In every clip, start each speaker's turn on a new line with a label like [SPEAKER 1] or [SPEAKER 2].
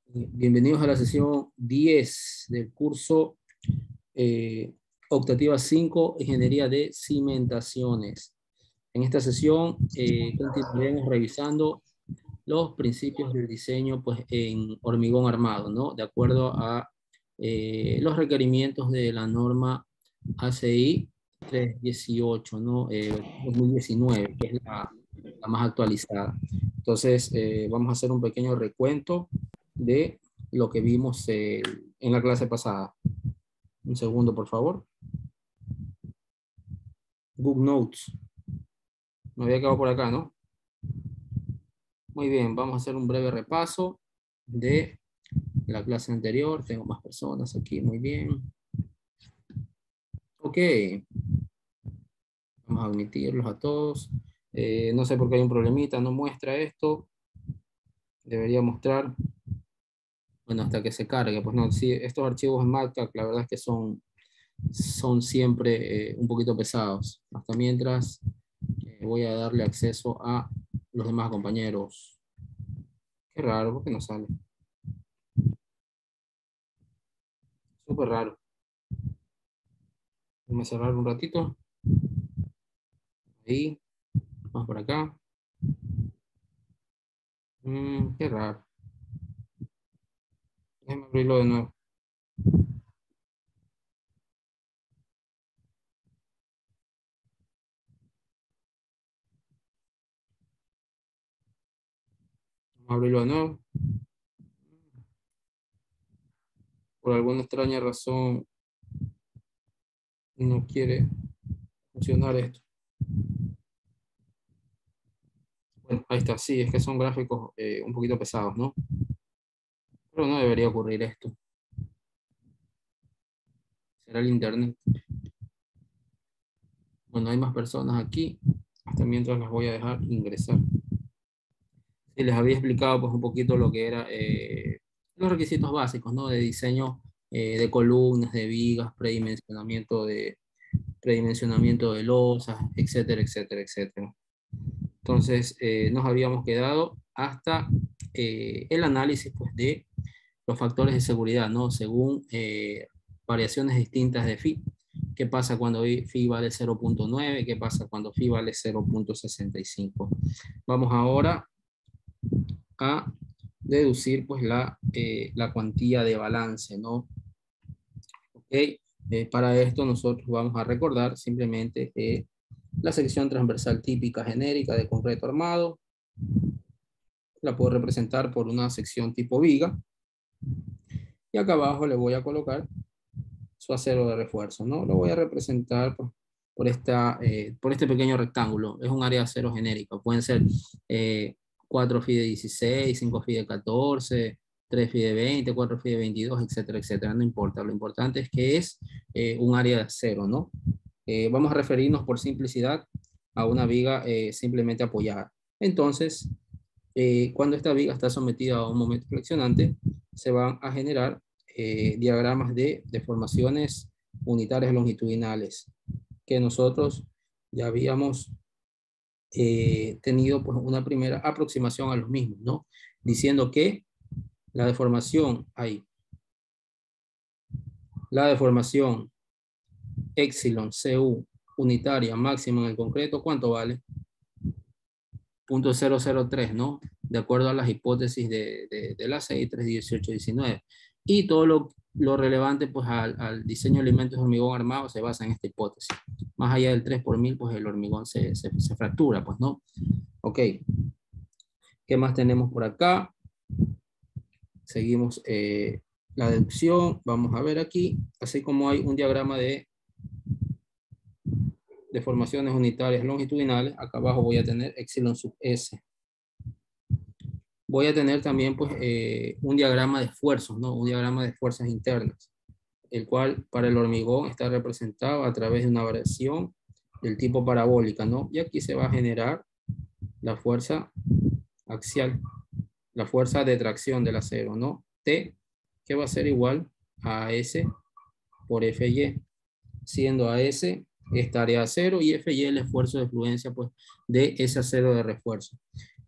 [SPEAKER 1] Bienvenidos a la sesión 10 del curso Optativa 5, Ingeniería de Cimentaciones. En esta sesión continuaremos revisando los principios del diseño pues, en hormigón armado, ¿no? De acuerdo a los requerimientos de la norma ACI 318, ¿no? 2019, que es la más actualizada. Entonces, vamos a hacer un pequeño recuento de lo que vimos en la clase pasada. Un segundo, por favor. Google Notes. Me había quedado por acá, ¿no? Muy bien, vamos a hacer un breve repaso de la clase anterior. Tengo más personas aquí, muy bien. Ok. Vamos a admitirlos a todos. No sé por qué hay un problemita, no muestra esto. Debería mostrar. Bueno, hasta que se cargue. Pues no, sí, estos archivos en Matcat, la verdad es que son siempre un poquito pesados. Hasta mientras voy a darle acceso a los demás compañeros. Qué raro, ¿por qué no sale? Súper raro. Vamos a cerrar un ratito. Ahí. Vamos por acá. Qué raro. Déjenme abrirlo de nuevo. Vamos a abrirlo de nuevo. Por alguna extraña razón no quiere funcionar esto. Bueno, ahí está. Sí, es que son gráficos un poquito pesados, ¿no? Pero no debería ocurrir esto. Será el internet. Bueno, hay más personas aquí. Hasta mientras las voy a dejar ingresar. Sí, les había explicado pues un poquito lo que era los requisitos básicos, ¿no? De diseño de columnas, de vigas, predimensionamiento de losas, etcétera, etcétera, etcétera. Entonces, nos habíamos quedado hasta el análisis pues, de los factores de seguridad, ¿no? Según variaciones distintas de phi. ¿Qué pasa cuando phi vale 0.9? ¿Qué pasa cuando phi vale 0.65? Vamos ahora a deducir pues la cuantía de balance, ¿no? Ok, para esto nosotros vamos a recordar simplemente la sección transversal típica genérica de concreto armado. La puedo representar por una sección tipo viga. Y acá abajo le voy a colocar su acero de refuerzo, ¿no? Lo voy a representar por este pequeño rectángulo. Es un área de acero genérico. Pueden ser 4 FI de 16, 5 FI de 14, 3 FI de 20, 4 FI de 22, etcétera, etcétera. No importa. Lo importante es que es un área de acero, ¿no? Vamos a referirnos por simplicidad a una viga simplemente apoyada. Entonces, cuando esta viga está sometida a un momento flexionante, se van a generar diagramas de deformaciones unitarias longitudinales que nosotros ya habíamos tenido pues, una primera aproximación a los mismos, ¿no? Diciendo que la deformación epsilon CU unitaria máxima en el concreto, ¿cuánto vale? 0.003, ¿no? De acuerdo a las hipótesis de la CI 318-19. Y todo lo relevante pues, al diseño de elementos de hormigón armado se basa en esta hipótesis. Más allá del 3 por 1000, pues el hormigón se fractura, pues, ¿no? Ok. ¿Qué más tenemos por acá? Seguimos la deducción. Vamos a ver aquí, así como hay un diagrama de deformaciones unitarias longitudinales, acá abajo voy a tener epsilon sub S. Voy a tener también pues, un diagrama de esfuerzos, ¿no? Un diagrama de fuerzas internas, el cual para el hormigón está representado a través de una variación del tipo parabólica, ¿no? Y aquí se va a generar la fuerza axial, la fuerza de tracción del acero, ¿no? T, que va a ser igual a S por FY, siendo AS esta área de acero y FY el esfuerzo de fluencia pues, de ese acero de refuerzo.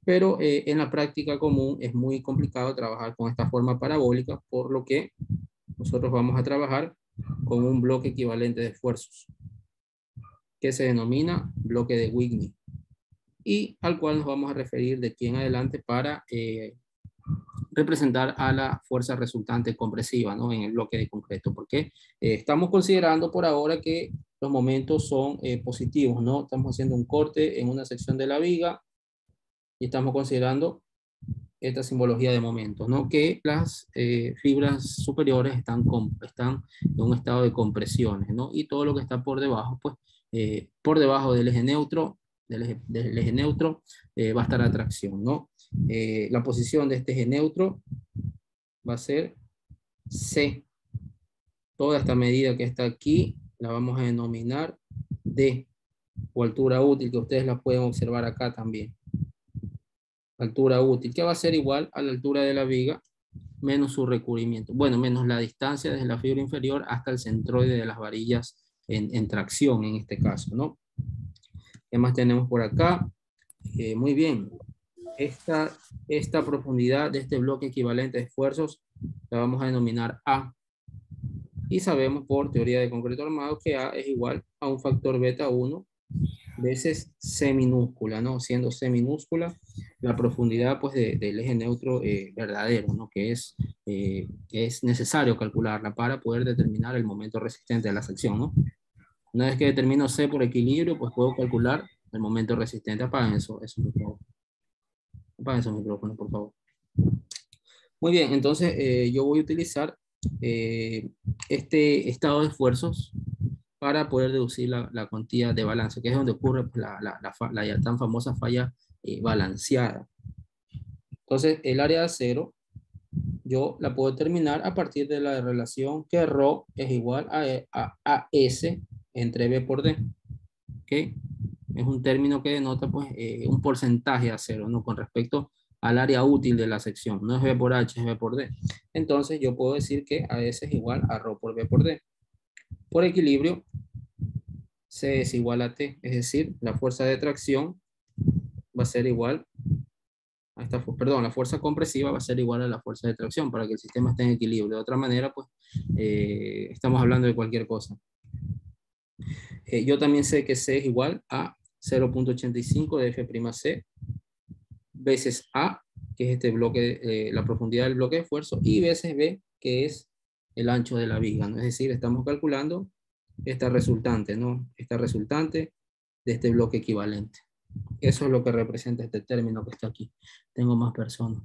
[SPEAKER 1] pero en la práctica común es muy complicado trabajar con esta forma parabólica, por lo que nosotros vamos a trabajar con un bloque equivalente de esfuerzos, que se denomina bloque de Whitney, y al cual nos vamos a referir de aquí en adelante para representar a la fuerza resultante compresiva, ¿no? En el bloque de concreto, porque estamos considerando por ahora que los momentos son positivos, ¿no? Estamos haciendo un corte en una sección de la viga y estamos considerando esta simbología de momentos, ¿no? Que las fibras superiores están en un estado de compresiones, ¿no? Y todo lo que está por debajo, pues, por debajo del eje neutro, del eje neutro, va a estar la tracción, ¿no? La posición de este eje neutro va a ser C. Toda esta medida que está aquí la vamos a denominar D, o altura útil, que ustedes la pueden observar acá también. Altura útil, que va a ser igual a la altura de la viga menos su recubrimiento. Bueno, menos la distancia desde la fibra inferior hasta el centroide de las varillas en tracción, en este caso, ¿no? ¿Qué más tenemos por acá? Muy bien. Esta profundidad de este bloque equivalente de esfuerzos la vamos a denominar A. Y sabemos por teoría de concreto armado que A es igual a un factor beta 1 veces C minúscula, ¿no? Siendo C minúscula la profundidad pues del eje neutro verdadero, ¿no? Que es necesario calcularla para poder determinar el momento resistente de la sección, ¿no? Una vez que determino C por equilibrio, pues puedo calcular el momento resistente. Apaguen eso micrófono. Apaguen esos micrófonos, por favor. Muy bien, entonces yo voy a utilizar este estado de esfuerzos para poder deducir la cuantía de balance, que es donde ocurre pues, la ya tan famosa falla balanceada. Entonces, el área de acero, yo la puedo determinar a partir de la relación que ρ es igual a S entre B por D. ¿Okay? Es un término que denota pues, un porcentaje de acero, ¿no? Con respecto al área útil de la sección. No es B por H, es B por D. Entonces, yo puedo decir que AS es igual a ρ por B por D. Por equilibrio, C es igual a T, es decir, la fuerza de tracción va a ser igual a esta, perdón, la fuerza compresiva va a ser igual a la fuerza de tracción para que el sistema esté en equilibrio. De otra manera, pues, estamos hablando de cualquier cosa. Yo también sé que C es igual a 0.85 de F'C veces A, que es este bloque, la profundidad del bloque de esfuerzo, y veces B, que es el ancho de la viga, ¿no? Es decir, estamos calculando esta resultante, ¿no? Esta resultante de este bloque equivalente. Eso es lo que representa este término que está aquí. Tengo más personas.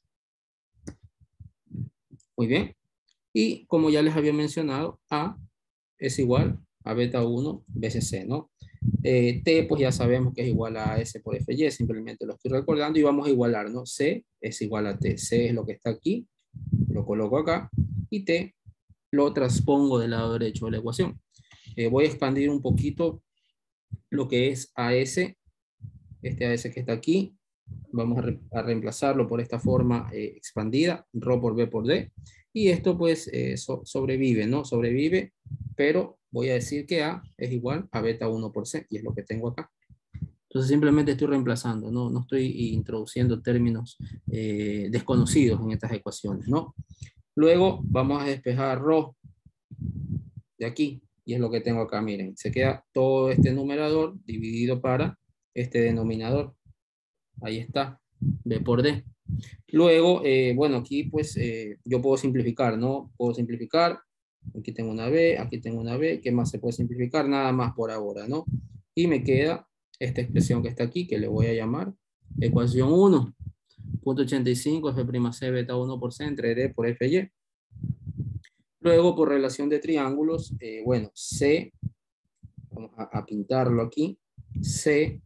[SPEAKER 1] Muy bien. Y como ya les había mencionado, A es igual a beta 1 veces C, ¿no? T, pues ya sabemos que es igual a S por FY, simplemente lo estoy recordando y vamos a igualar, ¿no? C es igual a T. C es lo que está aquí, lo coloco acá, y T lo transpongo del lado derecho de la ecuación. Voy a expandir un poquito lo que es AS, este AS que está aquí, vamos a reemplazarlo por esta forma expandida, ρ por B por D, y esto pues sobrevive, ¿no? Sobrevive, pero voy a decir que A es igual a beta 1 por C, y es lo que tengo acá. Entonces simplemente estoy reemplazando, no estoy introduciendo términos desconocidos en estas ecuaciones, ¿no? Luego vamos a despejar ρ de aquí, y es lo que tengo acá, miren, se queda todo este numerador dividido para este denominador. Ahí está, B por D. Luego, bueno, aquí pues yo puedo simplificar, ¿no? Puedo simplificar, aquí tengo una B, ¿qué más se puede simplificar? Nada más por ahora, ¿no? Y me queda esta expresión que está aquí, que le voy a llamar ecuación 1, punto 85 F'C beta 1 por C entre D por Fy. Luego, por relación de triángulos, bueno, C, vamos a pintarlo aquí, C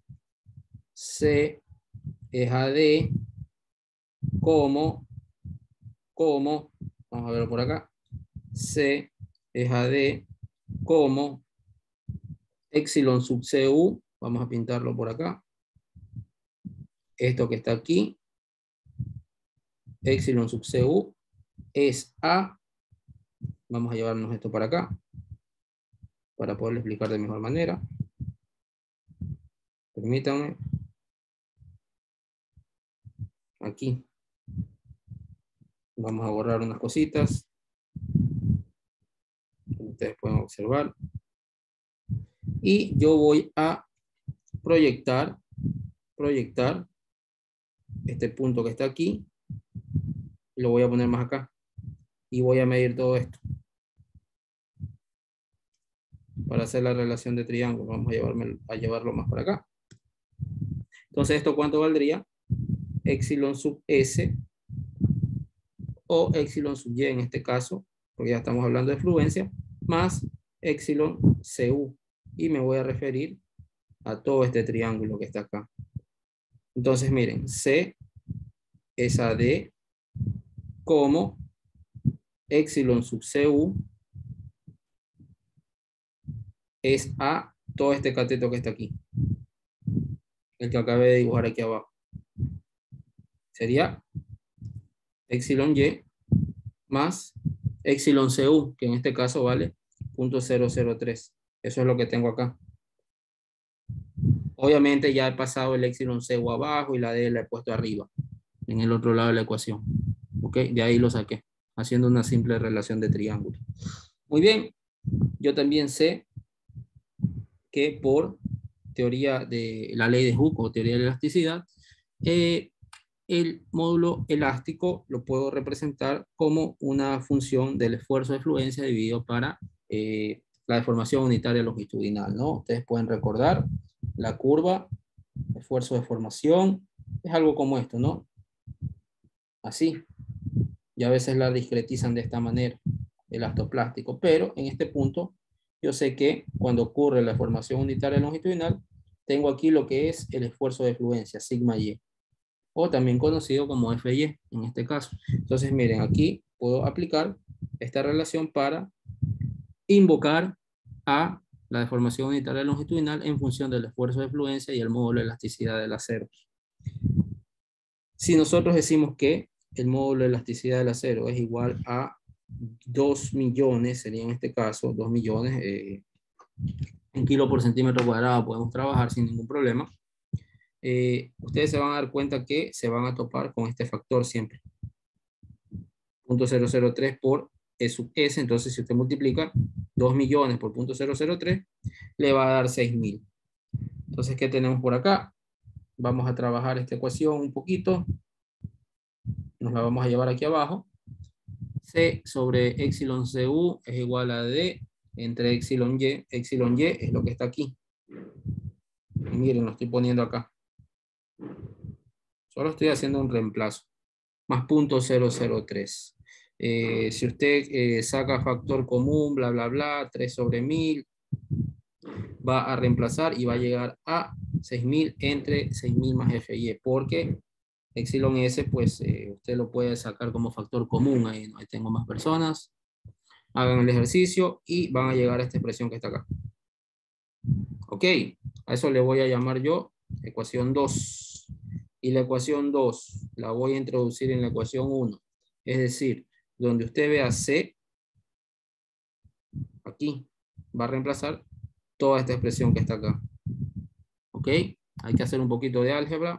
[SPEAKER 1] es AD como, vamos a verlo por acá, C es AD como epsilon sub CU, vamos a pintarlo por acá, esto que está aquí, epsilon sub CU es A, vamos a llevarnos esto para acá, para poderlo explicar de mejor manera. Permítanme. aquí. Vamos a borrar unas cositas. Ustedes pueden observar. Y yo voy a proyectar este punto que está aquí. Y lo voy a poner más acá. Y voy a medir todo esto. Para hacer la relación de triángulo. Vamos a llevarlo más para acá. Entonces, ¿esto cuánto valdría? Epsilon sub S o epsilon sub Y en este caso, porque ya estamos hablando de fluencia, más epsilon CU. Y me voy a referir a todo este triángulo que está acá. Entonces, miren, C es a D como epsilon sub CU es a todo este cateto que está aquí. El que acabé de dibujar aquí abajo. Sería epsilon Y más epsilon CU, que en este caso vale 0.003. Eso es lo que tengo acá. Obviamente ya he pasado el epsilon CU abajo y la D la he puesto arriba, en el otro lado de la ecuación. ¿Ok? De ahí lo saqué, haciendo una simple relación de triángulo. Muy bien. Yo también sé que por teoría de la ley de Hooke o teoría de la elasticidad, el módulo elástico lo puedo representar como una función del esfuerzo de fluencia dividido para la deformación unitaria longitudinal, ¿no? Ustedes pueden recordar la curva, esfuerzo de formación, es algo como esto, ¿no? Así. Y a veces la discretizan de esta manera, elastoplástico, pero en este punto yo sé que cuando ocurre la deformación unitaria longitudinal, tengo aquí lo que es el esfuerzo de fluencia, sigma y, o también conocido como FY en este caso. Entonces miren, aquí puedo aplicar esta relación para invocar a la deformación unitaria longitudinal en función del esfuerzo de fluencia y el módulo de elasticidad del acero. Si nosotros decimos que el módulo de elasticidad del acero es igual a 2 millones, sería en este caso 2 millones, en kilo por centímetro cuadrado podemos trabajar sin ningún problema. Ustedes se van a dar cuenta que se van a topar con este factor siempre. 0.003 por E sub S, entonces si usted multiplica 2 millones por 0.003, le va a dar 6.000. Entonces, ¿qué tenemos por acá? Vamos a trabajar esta ecuación un poquito. Nos la vamos a llevar aquí abajo. C sobre epsilon CU es igual a D entre epsilon Y. Epsilon Y es lo que está aquí. Y miren, lo estoy poniendo acá. Solo estoy haciendo un reemplazo. Más 0.003. Si usted saca factor común, bla, bla, bla, 3 sobre 1000, va a reemplazar y va a llegar a 6000 entre 6000 más FY. Porque epsilon S, pues usted lo puede sacar como factor común. Ahí, ¿no? Ahí tengo más personas. Hagan el ejercicio y van a llegar a esta expresión que está acá. Ok, a eso le voy a llamar yo ecuación 2. Y la ecuación 2 la voy a introducir en la ecuación 1. Es decir, donde usted vea C, aquí, va a reemplazar toda esta expresión que está acá. Ok, hay que hacer un poquito de álgebra.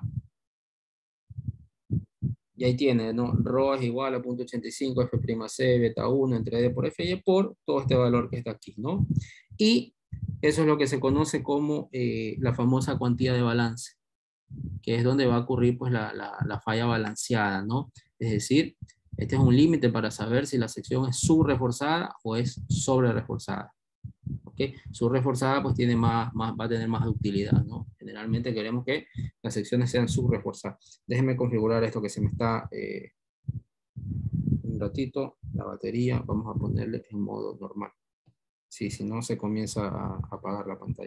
[SPEAKER 1] Y ahí tiene, ¿no? Rho es igual a 0.85 F', beta 1 entre D por FY por todo este valor que está aquí, ¿no? Y eso es lo que se conoce como la famosa cuantía de balance, que es donde va a ocurrir pues la falla balanceada, ¿no? Es decir, este es un límite para saber si la sección es subreforzada o es sobrereforzada. ¿Ok? Subreforzada pues tiene va a tener más utilidad, ¿no? Generalmente queremos que las secciones sean subreforzadas. Déjenme configurar esto que se me está un ratito, la batería, vamos a ponerle en modo normal. Sí, si no se comienza a apagar la pantalla.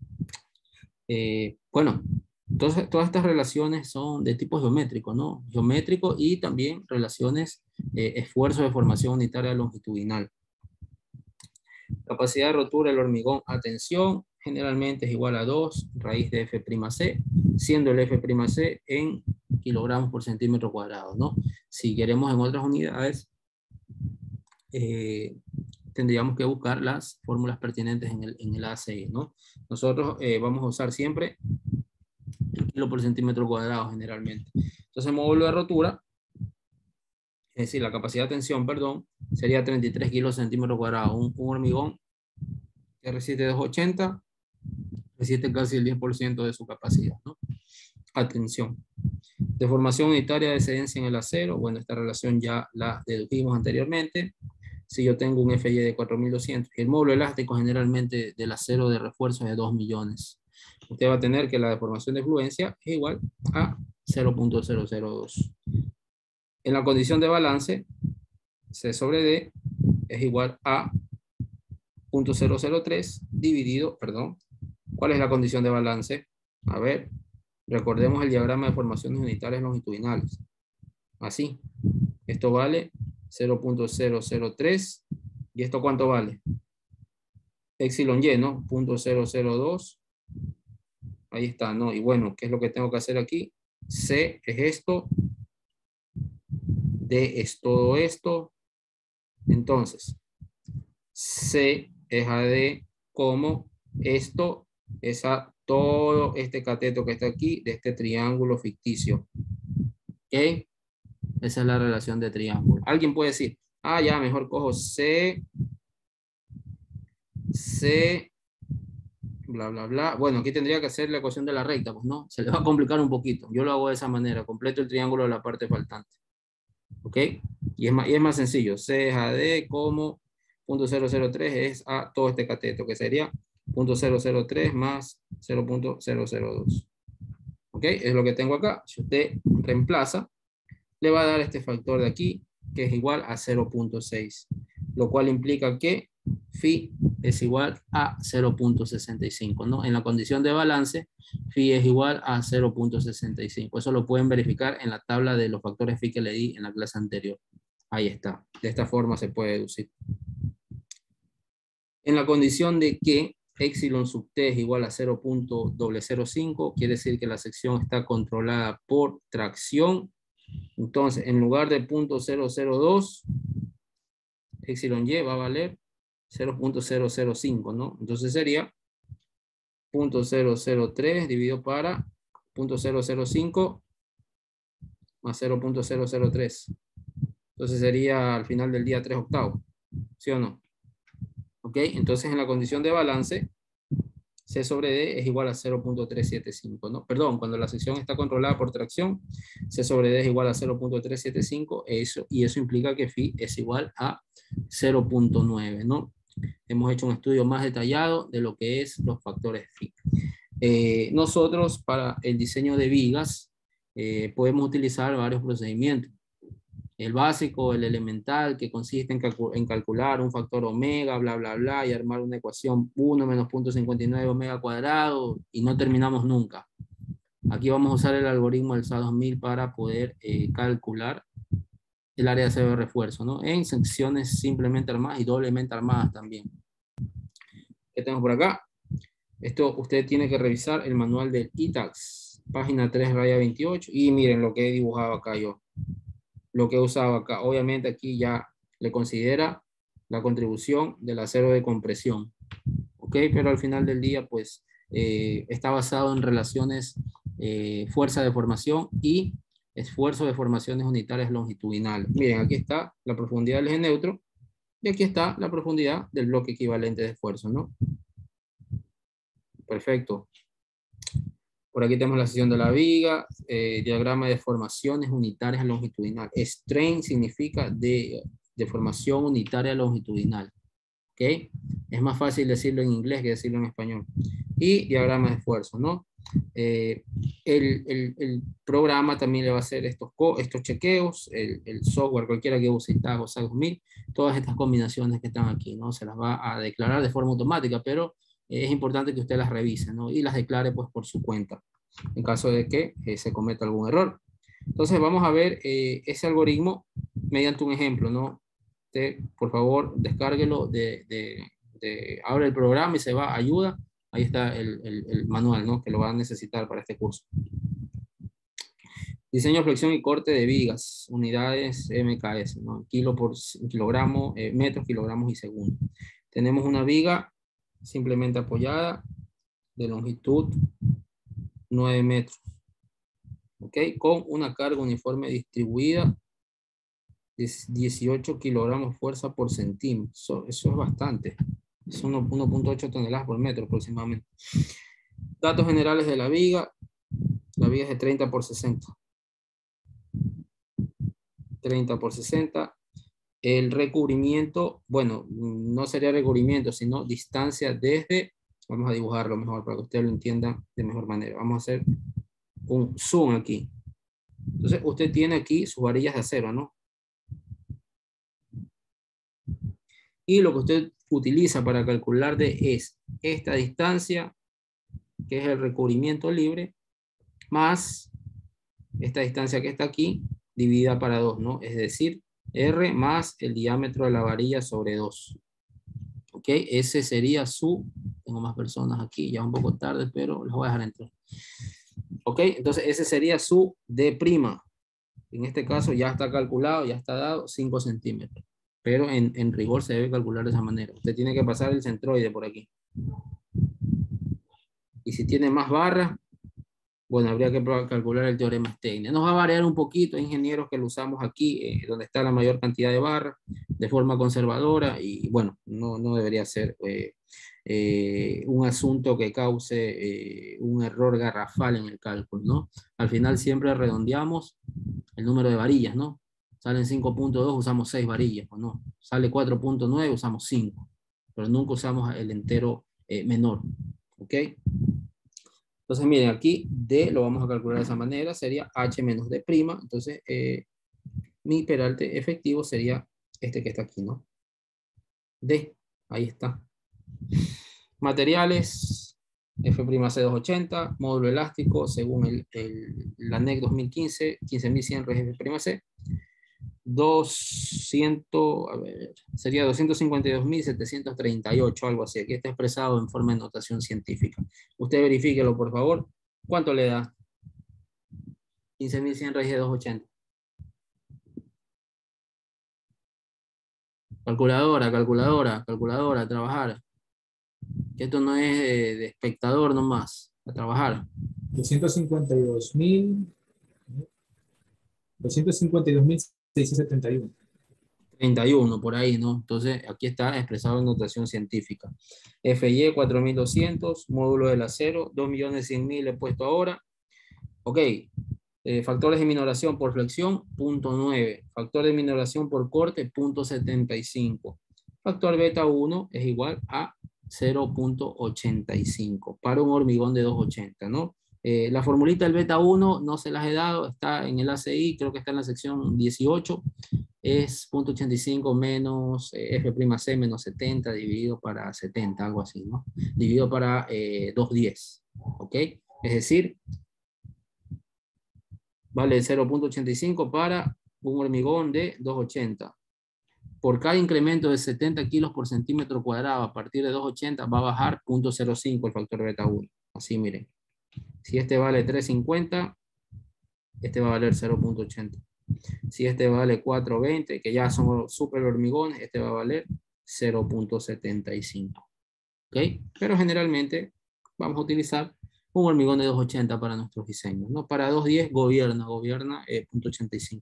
[SPEAKER 1] Bueno, entonces todas estas relaciones son de tipo geométrico, ¿no? Geométrico y también relaciones esfuerzo de formación unitaria longitudinal. Capacidad de rotura del hormigón a tensión generalmente es igual a 2 raíz de F'C, siendo el F'C en kilogramos por centímetro cuadrado, ¿no? Si queremos en otras unidades, tendríamos que buscar las fórmulas pertinentes en el ACE, ¿no? Nosotros vamos a usar siempre el kilo por centímetro cuadrado generalmente. Entonces el módulo de rotura, es decir, la capacidad de tensión, perdón, sería 33 kilos centímetros cuadrados. Un hormigón que resiste 280, resiste casi el 10% de su capacidad, ¿no? Atención. Deformación unitaria de excedencia en el acero. Bueno, esta relación ya la dedujimos anteriormente. Si yo tengo un FY de 4200, el módulo elástico generalmente del acero de refuerzo es de 2 millones. Usted va a tener que la deformación de fluencia es igual a 0.002. En la condición de balance, C sobre D es igual a 0.003 dividido, perdón. ¿Cuál es la condición de balance? A ver, recordemos el diagrama de formaciones unitarias longitudinales. Así, esto vale 0.003. ¿Y esto cuánto vale? Epsilon Y, ¿no? 0.002. Ahí está, ¿no? Y bueno, ¿qué es lo que tengo que hacer aquí? C es esto. D es todo esto. Entonces, C es AD como esto es a todo este cateto que está aquí de este triángulo ficticio. ¿Ok? Esa es la relación de triángulo. Alguien puede decir, ah, ya, mejor cojo C, bla, bla, bla. Bueno, aquí tendría que hacer la ecuación de la recta, pues no, se le va a complicar un poquito. Yo lo hago de esa manera, completo el triángulo de la parte faltante. ¿Ok? Y es más sencillo. C es AD como 0.003 es a todo este cateto, que sería 0.003 más 0.002. ¿Ok? Es lo que tengo acá. Si usted reemplaza, le va a dar este factor de aquí, que es igual a 0.6, lo cual implica que phi es igual a 0.65, ¿no? En la condición de balance, phi es igual a 0.65. Eso lo pueden verificar en la tabla de los factores phi que le di en la clase anterior. Ahí está. De esta forma se puede deducir. En la condición de que epsilon sub t es igual a 0.005, quiere decir que la sección está controlada por tracción. Entonces, en lugar de 0.002, epsilon y va a valer 0.005, ¿no? Entonces sería 0.003 dividido para 0.005 más 0.003. Entonces sería al final del día 3 octavos, ¿sí o no? ¿Ok? Entonces en la condición de balance, C sobre D es igual a 0.375, ¿no? Perdón, cuando la sección está controlada por tracción, C sobre D es igual a 0.375, y eso implica que phi es igual a 0.9, ¿no? Hemos hecho un estudio más detallado de lo que es los factores phi. Nosotros para el diseño de vigas podemos utilizar varios procedimientos. El básico, el elemental, que consiste en calcular un factor omega, bla, bla, bla, y armar una ecuación 1 menos 0.59 omega cuadrado, y no terminamos nunca. Aquí vamos a usar el algoritmo del SA2000 para poder calcular el área de acero de refuerzo, ¿no? En secciones simplemente armadas y doblemente armadas también. ¿Qué tenemos por acá? Esto usted tiene que revisar el manual del ITAX, página 3, raya 28, y miren lo que he dibujado acá yo. Lo que he usado acá. Obviamente aquí ya le considera la contribución del acero de compresión. ¿Ok? Pero al final del día, pues, está basado en relaciones fuerza de formación y esfuerzo de formaciones unitarias longitudinales. Miren, aquí está la profundidad del eje neutro y aquí está la profundidad del bloque equivalente de esfuerzo, ¿no? Perfecto. Por aquí tenemos la sección de la viga, diagrama de formaciones unitarias longitudinales. Strain significa de formación unitaria longitudinal. ¿Ok? Es más fácil decirlo en inglés que decirlo en español. Y diagrama de esfuerzo, ¿no? El programa también le va a hacer estos chequeos, el software, cualquiera que use TAG o SA2000, todas estas combinaciones que están aquí, ¿no? Se las va a declarar de forma automática, pero es importante que usted las revise, ¿no? Y las declare pues por su cuenta, en caso de que se cometa algún error. Entonces vamos a ver ese algoritmo mediante un ejemplo, ¿no? Usted, por favor, descárguelo, abre el programa y se va a ayuda. Ahí está el manual, ¿no? Que lo va a necesitar para este curso. Diseño, flexión y corte de vigas, unidades MKS, ¿no? Kilo por kilogramo, metros, kilogramos y segundos. Tenemos una viga simplemente apoyada de longitud 9 metros. ¿ok? Con una carga uniforme distribuida de 18 kilogramos fuerza por centímetro. Eso es bastante. Son 1.8 toneladas por metro aproximadamente. Datos generales de la viga. La viga es de 30 por 60. 30 por 60. El recubrimiento, bueno, no sería recubrimiento, sino distancia desde, vamos a dibujarlo mejor para que ustedes lo entiendan de mejor manera. Vamos a hacer un zoom aquí. Entonces, usted tiene aquí sus varillas de acero, ¿no? Y lo que usted utiliza para calcular es esta distancia, que es el recubrimiento libre, más esta distancia que está aquí, dividida para 2, ¿no? Es decir, R más el diámetro de la varilla sobre 2. ¿Ok? Ese sería su... Tengo más personas aquí, ya un poco tarde, pero los voy a dejar entrar. ¿Ok? Entonces, ese sería su D'. En este caso ya está calculado, ya está dado 5 centímetros. Pero en rigor se debe calcular de esa manera. Usted tiene que pasar el centroide por aquí. Y si tiene más barras, bueno, habría que calcular el teorema Stegner. Nos va a variar un poquito, ingenieros, que lo usamos aquí, donde está la mayor cantidad de barras, de forma conservadora, y bueno, no debería ser un asunto que cause un error garrafal en el cálculo, ¿no? Al final siempre redondeamos el número de varillas, ¿no? Salen 5.2, usamos 6 varillas, ¿o no? Sale 4.9, usamos 5, pero nunca usamos el entero menor, ¿ok? Entonces, miren, aquí D lo vamos a calcular de esa manera, sería H menos D'. Entonces, mi peralte efectivo sería este que está aquí, ¿no? D, ahí está. Materiales, F'C280, módulo elástico, según la NEC 2015, 15.100 reg F'C. 200, a ver, sería 252.738, algo así. Aquí está expresado en forma de notación científica. Usted verifíquelo, por favor. ¿Cuánto le da? 15.100 raíz de 280. Calculadora, a trabajar. Que esto no es de espectador nomás, a trabajar.
[SPEAKER 2] 252.671.
[SPEAKER 1] 31 por ahí, ¿no? Entonces, aquí está expresado en notación científica. FY 4.200, módulo del acero, 2.100.000 he puesto ahora. Ok, factores de minoración por flexión, 0.9. Factor de minoración por corte, 0.75. Factor beta 1 es igual a 0.85 para un hormigón de 280, ¿no? La formulita del beta 1 no se las he dado, está en el ACI, creo que está en la sección 18. Es 0.85 menos F'C menos 70 dividido para 70, algo así, ¿no? Dividido para 210, ¿ok? Es decir, vale 0.85 para un hormigón de 280. Por cada incremento de 70 kilos por centímetro cuadrado a partir de 280 va a bajar 0.05 el factor beta 1. Así miren. Si este vale 350, este va a valer 0.80. Si este vale 420, que ya son super hormigones, este va a valer 0.75. ¿Ok? Pero generalmente vamos a utilizar un hormigón de 280 para nuestros diseños, ¿no? Para 210 gobierna 0.85.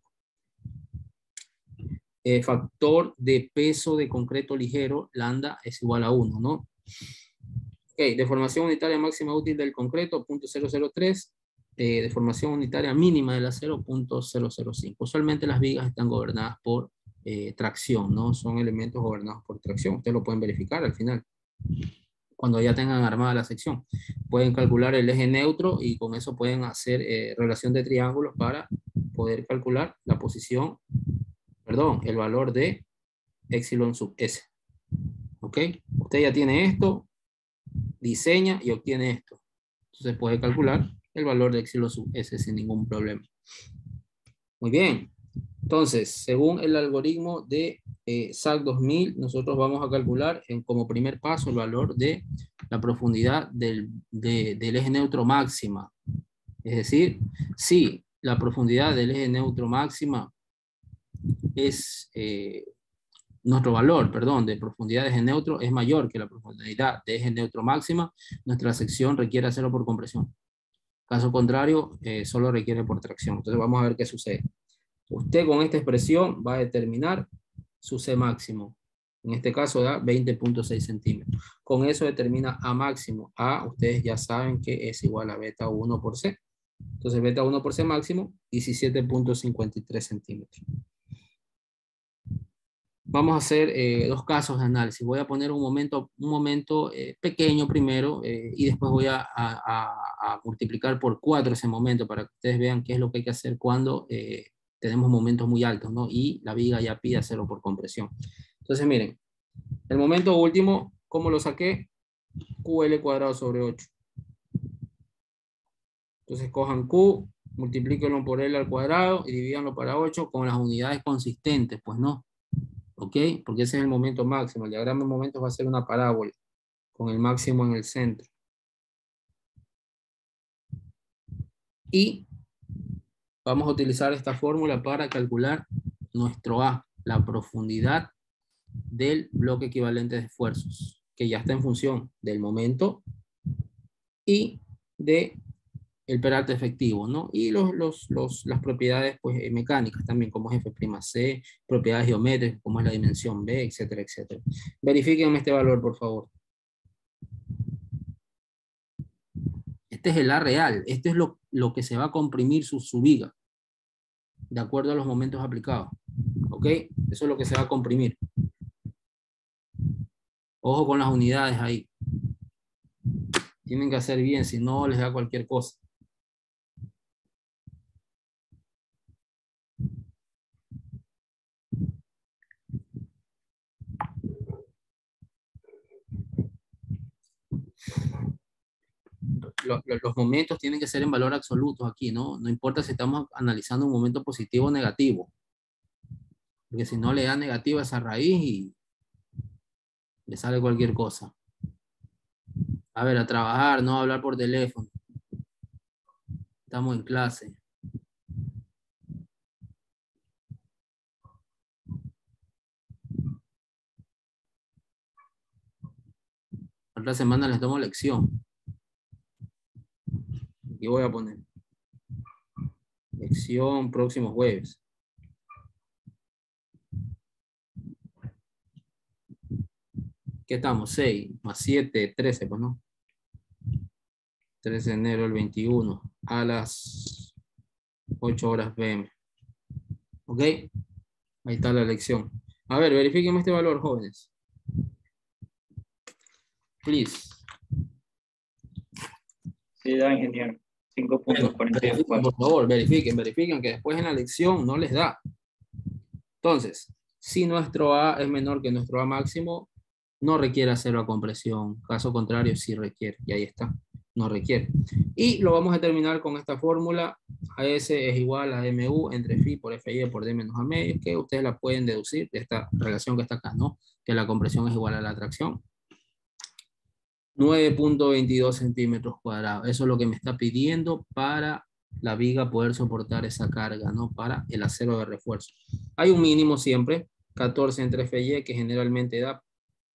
[SPEAKER 1] Factor de peso de concreto ligero, lambda, es igual a 1, ¿no? Ok, deformación unitaria máxima útil del concreto, 0.003. Deformación unitaria mínima del acero, 0.005. Usualmente las vigas están gobernadas por tracción, ¿no? Son elementos gobernados por tracción. Ustedes lo pueden verificar al final, cuando ya tengan armada la sección. Pueden calcular el eje neutro y con eso pueden hacer relación de triángulos para poder calcular la posición, perdón, el valor de epsilon sub s. ¿Ok? Usted ya tiene esto, diseña y obtiene esto. Entonces puede calcular el valor de epsilon sub s sin ningún problema. Muy bien. Entonces, según el algoritmo de SAC 2000, nosotros vamos a calcular como primer paso el valor de la profundidad del eje neutro máxima. Es decir, si la profundidad del eje neutro máxima es nuestro valor, perdón, de profundidad de eje neutro es mayor que la profundidad de eje neutro máxima, nuestra sección requiere hacerlo por compresión. Caso contrario, solo requiere por tracción. Entonces vamos a ver qué sucede. Usted con esta expresión va a determinar su C máximo. En este caso da 20.6 centímetros. Con eso determina A máximo. A, ustedes ya saben que es igual a beta 1 por C. Entonces beta 1 por C máximo, 17.53 centímetros. Vamos a hacer dos casos de análisis. Voy a poner un momento pequeño primero y después voy a multiplicar por 4 ese momento para que ustedes vean qué es lo que hay que hacer cuando tenemos momentos muy altos, ¿no? Y la viga ya pide hacerlo por compresión. Entonces, miren, el momento último, ¿cómo lo saqué? QL cuadrado sobre 8. Entonces, cojan Q, multiplíquenlo por L al cuadrado y divídanlo para 8 con las unidades consistentes, pues no. ¿Ok? Porque ese es el momento máximo. El diagrama de momentos va a ser una parábola con el máximo en el centro. Y vamos a utilizar esta fórmula para calcular nuestro A, la profundidad del bloque equivalente de esfuerzos, que ya está en función del momento y de el peralte efectivo, ¿no? Y las propiedades pues, mecánicas también, como es F'C, propiedades geométricas, como es la dimensión B, etcétera, etcétera. Verifíquenme este valor, por favor. Este es el A real. Este es lo que se va a comprimir su viga, de acuerdo a los momentos aplicados. ¿Ok? Eso es lo que se va a comprimir. Ojo con las unidades ahí. Tienen que hacer bien, si no les da cualquier cosa. Los momentos tienen que ser en valor absoluto aquí, ¿no? No importa si estamos analizando un momento positivo o negativo. Porque si no le da negativa a esa raíz y le sale cualquier cosa. A ver, a trabajar, no a hablar por teléfono. Estamos en clase. Otra semana les tomo lección. Aquí voy a poner. Lección próximo jueves. ¿Qué estamos? 6 más 7, 13, pues no. 13 de enero del 21 a las 8 horas PM. ¿Ok? Ahí está la lección. A ver, verifíquenme este valor, jóvenes. Please.
[SPEAKER 2] Sí, da, ingeniero.
[SPEAKER 1] Bueno,
[SPEAKER 2] 5.44.
[SPEAKER 1] por favor, verifiquen que después en la lección no les da. Entonces, si nuestro A es menor que nuestro A máximo, no requiere hacerlo a compresión. Caso contrario, sí requiere. Y ahí está. No requiere. Y lo vamos a determinar con esta fórmula. AS es igual a MU entre phi por FI por D menos A medio, que ustedes la pueden deducir de esta relación que está acá, ¿no? Que la compresión es igual a la atracción. 9.22 centímetros cuadrados. Eso es lo que me está pidiendo para la viga poder soportar esa carga, ¿no? Para el acero de refuerzo. Hay un mínimo siempre, 14 entre FY, que generalmente da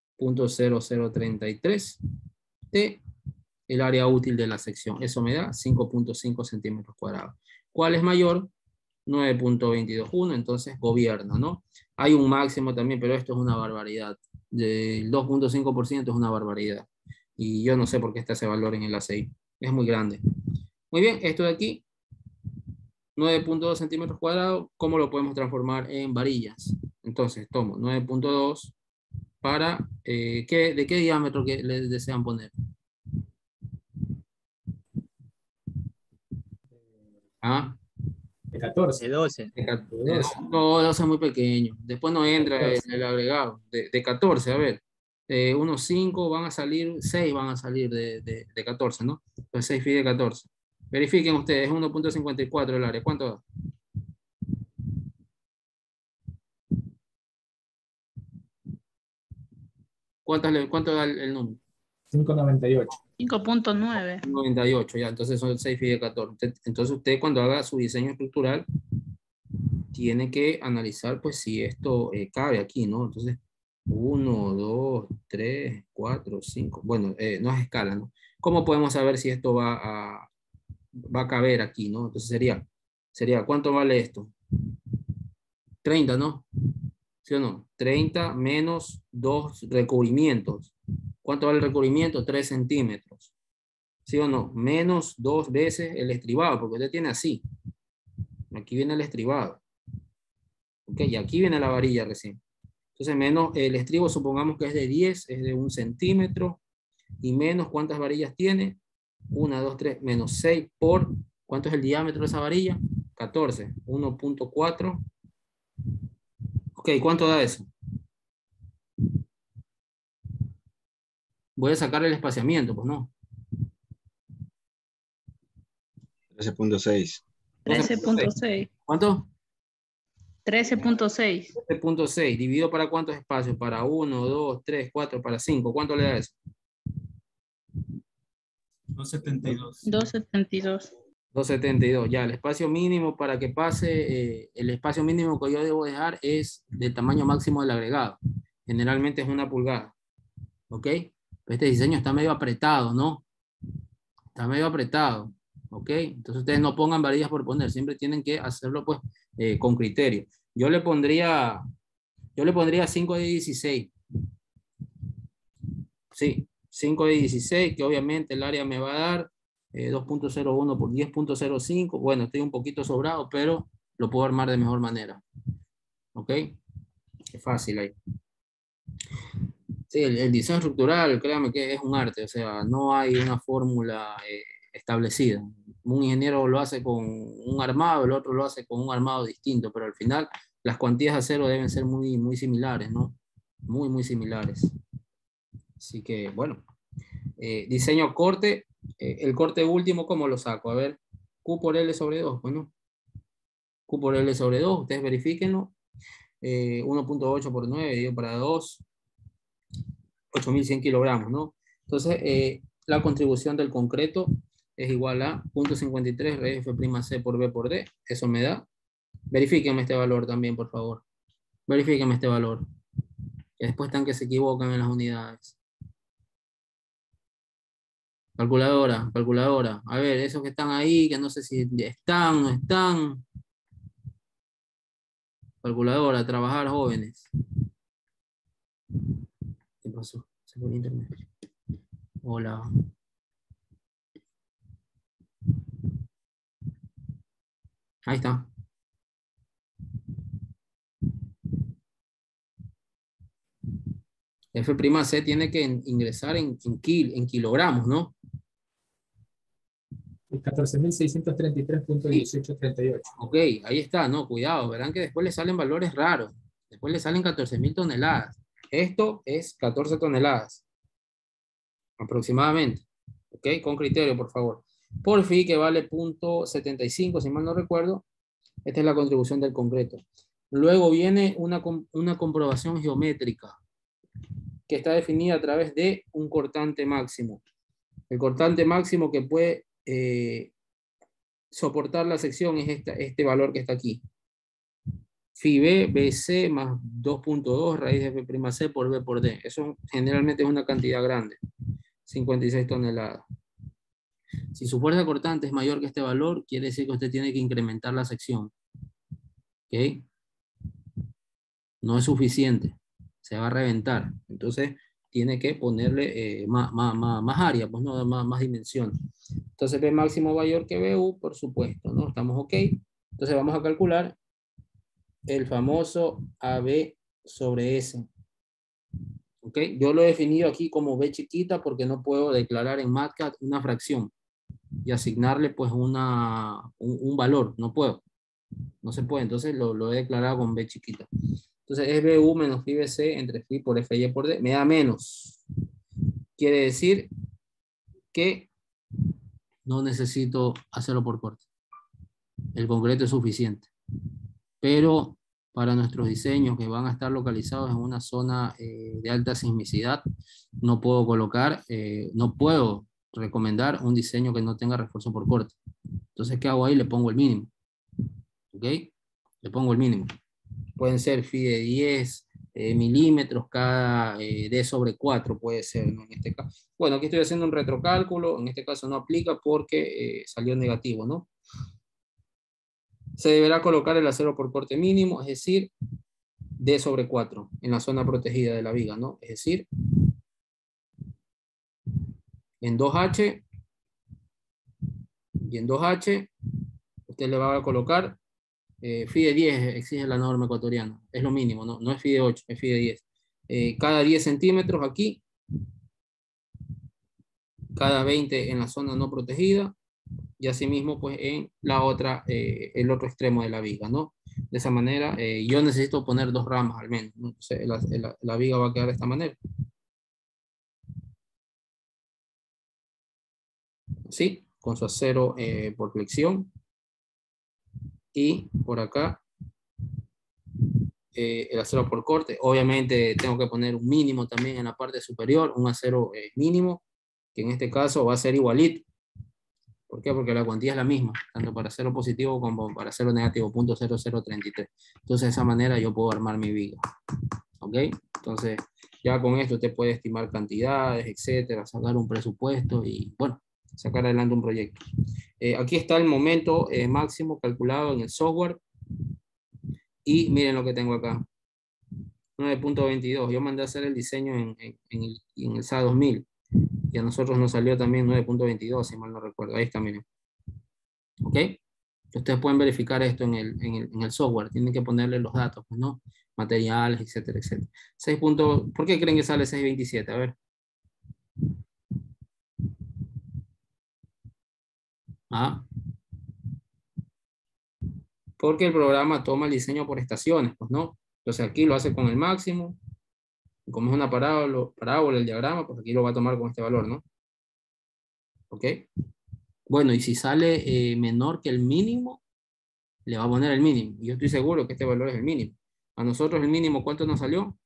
[SPEAKER 1] 0.0033 de el área útil de la sección. Eso me da 5.5 centímetros cuadrados. ¿Cuál es mayor? 9.221, entonces gobierna, ¿no? Hay un máximo también, pero esto es una barbaridad. Del 2.5% es una barbaridad. Y yo no sé por qué está ese valor en el ACI. Es muy grande. Muy bien, esto de aquí, 9.2 centímetros cuadrados, ¿cómo lo podemos transformar en varillas? Entonces, tomo 9.2 para, ¿de qué diámetro que le desean poner? ¿Ah?
[SPEAKER 3] De 14.
[SPEAKER 4] De 12.
[SPEAKER 1] No, 12 es muy pequeño. Después no entra el agregado. De 14, a ver. Unos 5 van a salir, 6 van a salir de 14, ¿no? Pues 6 phi de 14. Verifiquen ustedes, 1.54 el área. ¿Cuánto da? ¿Cuánto da el número?
[SPEAKER 3] 5.98.
[SPEAKER 5] 5.9.
[SPEAKER 1] 98, ya. Entonces son 6 phi de 14. Entonces usted cuando haga su diseño estructural tiene que analizar pues si esto cabe aquí, ¿no? Entonces 1, 2, 3, 4, 5. Bueno, no es escala, ¿no? ¿Cómo podemos saber si esto va va a caber aquí, ¿no? Entonces sería ¿cuánto vale esto? 30, ¿no? ¿Sí o no? 30 menos 2 recubrimientos. ¿Cuánto vale el recubrimiento? 3 centímetros. ¿Sí o no? Menos 2 veces el estribado, porque usted tiene así. Aquí viene el estribado. ¿Ok? Y aquí viene la varilla recién. Entonces, menos el estribo, supongamos que es de 10, es de 1 centímetro. Y menos, ¿cuántas varillas tiene? 1, 2, 3, menos 6 por, ¿cuánto es el diámetro de esa varilla? 14, 1.4. Ok, ¿cuánto da eso? Voy a sacar el espaciamiento, pues no.
[SPEAKER 2] 13.6.
[SPEAKER 4] 13.6.
[SPEAKER 1] ¿Cuánto?
[SPEAKER 4] 13.6.
[SPEAKER 1] 13.6. ¿Dividido para cuántos espacios? Para 1, 2, 3, 4, para 5. ¿Cuánto le da eso?
[SPEAKER 3] 272.
[SPEAKER 4] 272.
[SPEAKER 1] 272. Ya, el espacio mínimo para que pase, el espacio mínimo que yo debo dejar es del tamaño máximo del agregado. Generalmente es 1 pulgada. ¿Ok? Este diseño está medio apretado, ¿no? Está medio apretado. ¿Ok? Entonces ustedes no pongan varillas por poner, siempre tienen que hacerlo pues con criterio. Yo le pondría 5 de 16. Sí, 5 de 16, que obviamente el área me va a dar 2.01 por 10.05. Bueno, estoy un poquito sobrado, pero lo puedo armar de mejor manera. ¿Ok? Es fácil ahí. Sí, el diseño estructural, créame que es un arte, o sea, no hay una fórmula establecida. Un ingeniero lo hace con un armado, el otro lo hace con un armado distinto, pero al final las cuantías de acero deben ser muy, muy similares, ¿no? Muy, muy similares. Así que, bueno. Diseño corte. El corte último, ¿cómo lo saco? A ver, Q por L sobre 2. Bueno, Q por L sobre 2, ustedes verifíquenlo. 1.8 por 9 dividido para 2. 8.100 kilogramos, ¿no? Entonces, la contribución del concreto es igual a 0.53 raíz F' por B por D. Eso me da. Verifíquenme este valor también, por favor. Verifíquenme este valor. Que después están que se equivocan en las unidades. Calculadora, calculadora. A ver, esos que están ahí, que no sé si están o no están. Calculadora, trabajar jóvenes. ¿Qué pasó? Se fue el internet. Hola. Ahí está. F'C tiene que ingresar en kilogramos, ¿no?
[SPEAKER 3] 14.633.1838.
[SPEAKER 1] Ok, ahí está, no, cuidado, verán que después le salen valores raros. Después le salen 14.000 toneladas. Esto es 14 toneladas. Aproximadamente. Ok, con criterio, por favor. Por fin que vale 0.75, si mal no recuerdo. Esta es la contribución del concreto. Luego viene una comprobación geométrica que está definida a través de un cortante máximo. El cortante máximo que puede soportar la sección es este valor que está aquí. Phi B, BC más 2.2 raíz de F'C por B por D. Eso generalmente es una cantidad grande. 56 toneladas. Si su fuerza cortante es mayor que este valor, quiere decir que usted tiene que incrementar la sección. ¿Ok? No es suficiente. Se va a reventar. Entonces, tiene que ponerle más área, pues no, más dimensión. Entonces, P máximo mayor que BU, por supuesto, ¿no? Estamos ok. Entonces, vamos a calcular el famoso AB sobre S. ¿Ok? Yo lo he definido aquí como B chiquita porque no puedo declarar en MATCAD una fracción y asignarle pues un valor. No puedo. No se puede. Entonces, lo he declarado con B chiquita. Entonces es BU menos phi BC entre phi por FY por D. Me da menos. Quiere decir que no necesito hacerlo por corte. El concreto es suficiente. Pero para nuestros diseños que van a estar localizados en una zona de alta sismicidad, no puedo colocar, no puedo recomendar un diseño que no tenga refuerzo por corte. Entonces, ¿qué hago ahí? Le pongo el mínimo. ¿Ok? Le pongo el mínimo. Pueden ser phi de 10, milímetros cada D sobre 4 puede ser, ¿no? En este caso. Bueno, aquí estoy haciendo un retrocálculo, en este caso no aplica porque salió negativo, ¿no? Se deberá colocar el acero por corte mínimo, es decir, D sobre 4 en la zona protegida de la viga, ¿no? Es decir, en 2H y en 2H usted le va a colocar FIDE 10 exige la norma ecuatoriana, es lo mínimo, ¿no? No es FIDE 8, es FIDE 10. Cada 10 centímetros aquí, cada 20 en la zona no protegida, y asimismo pues en la otra, el otro extremo de la viga, ¿no? De esa manera, yo necesito poner 2 ramas al menos, ¿no? Entonces, la viga va a quedar de esta manera. ¿Sí? Con su acero por flexión. Y por acá, el acero por corte. Obviamente tengo que poner un mínimo también en la parte superior, un acero mínimo, que en este caso va a ser igualito. ¿Por qué? Porque la cuantía es la misma, tanto para acero positivo como para acero negativo, 0.0033. Entonces de esa manera yo puedo armar mi viga. ¿Ok? Entonces ya con esto usted puede estimar cantidades, etcétera, sacar un presupuesto y bueno, sacar adelante un proyecto. Aquí está el momento máximo calculado en el software. Y miren lo que tengo acá. 9.22. Yo mandé a hacer el diseño en el SA 2000. Y a nosotros nos salió también 9.22, si mal no recuerdo. Ahí está, miren. ¿Ok? Ustedes pueden verificar esto en el software. Tienen que ponerle los datos, pues, ¿no? Materiales, etcétera, etcétera. 6. ¿Por qué creen que sale 6.27? A ver. Ah. Porque el programa toma el diseño por estaciones, pues, ¿no? Entonces aquí lo hace con el máximo. Como es una parábola el diagrama, pues aquí lo va a tomar con este valor, ¿no? ¿Ok? Bueno, y si sale menor que el mínimo, le va a poner el mínimo. Yo estoy seguro que este valor es el mínimo. A nosotros el mínimo, ¿cuánto nos salió?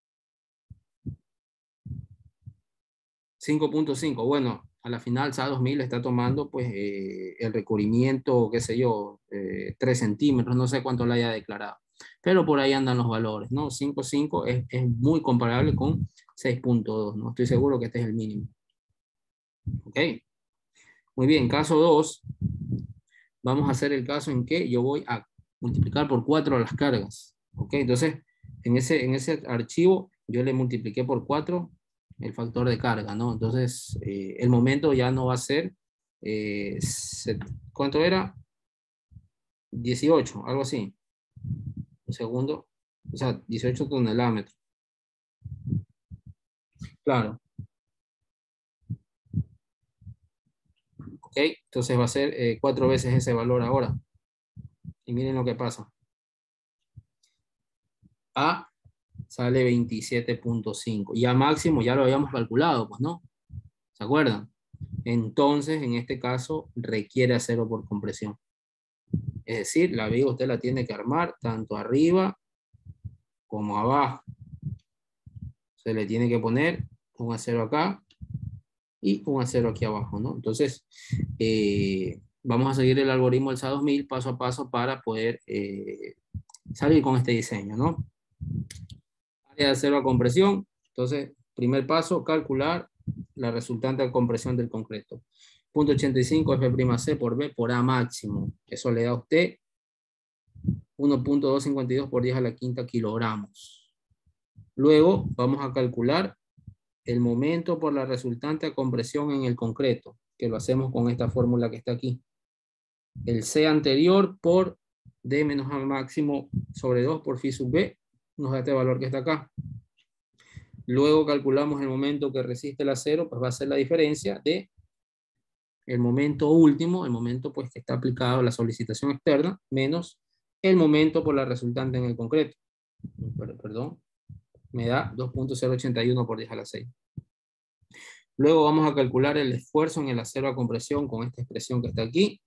[SPEAKER 1] 5.5. Bueno, a la final SA 2000 está tomando pues el recubrimiento, qué sé yo, 3 centímetros, no sé cuánto le haya declarado. Pero por ahí andan los valores, ¿no? 5.5 es muy comparable con 6.2, ¿no? Estoy seguro que este es el mínimo. ¿Ok? Muy bien, caso 2. Vamos a hacer el caso en que yo voy a multiplicar por 4 las cargas. ¿Ok? Entonces, en ese archivo yo le multipliqué por 4 el factor de carga, ¿no? Entonces, el momento ya no va a ser, ¿cuánto era? 18, algo así. Un segundo. O sea, 18 tonelómetros. Claro. ¿Ok? Entonces va a ser 4 veces ese valor ahora. Y miren lo que pasa. A sale 27.5. Ya máximo ya lo habíamos calculado, pues, ¿no? ¿Se acuerdan? Entonces, en este caso, requiere acero por compresión. Es decir, la viga usted la tiene que armar tanto arriba como abajo. Se le tiene que poner un acero acá y un acero aquí abajo, ¿no? Entonces, vamos a seguir el algoritmo del SA 2000 paso a paso para poder salir con este diseño, ¿no? Área de acero a compresión. Entonces, primer paso, calcular la resultante de compresión del concreto. 0.85 F'C por B por A máximo. Eso le da a usted 1.252 por 10 a la quinta kilogramos. Luego vamos a calcular el momento por la resultante de compresión en el concreto, que lo hacemos con esta fórmula que está aquí. El C anterior por D menos A máximo sobre 2 por Phi sub B nos da este valor que está acá. Luego calculamos el momento que resiste el acero, pues va a ser la diferencia de el momento último, el momento pues que está aplicado a la solicitación externa, menos el momento por la resultante en el concreto. Perdón, me da 2.081 por 10 a la 6. Luego vamos a calcular el esfuerzo en el acero a compresión con esta expresión que está aquí.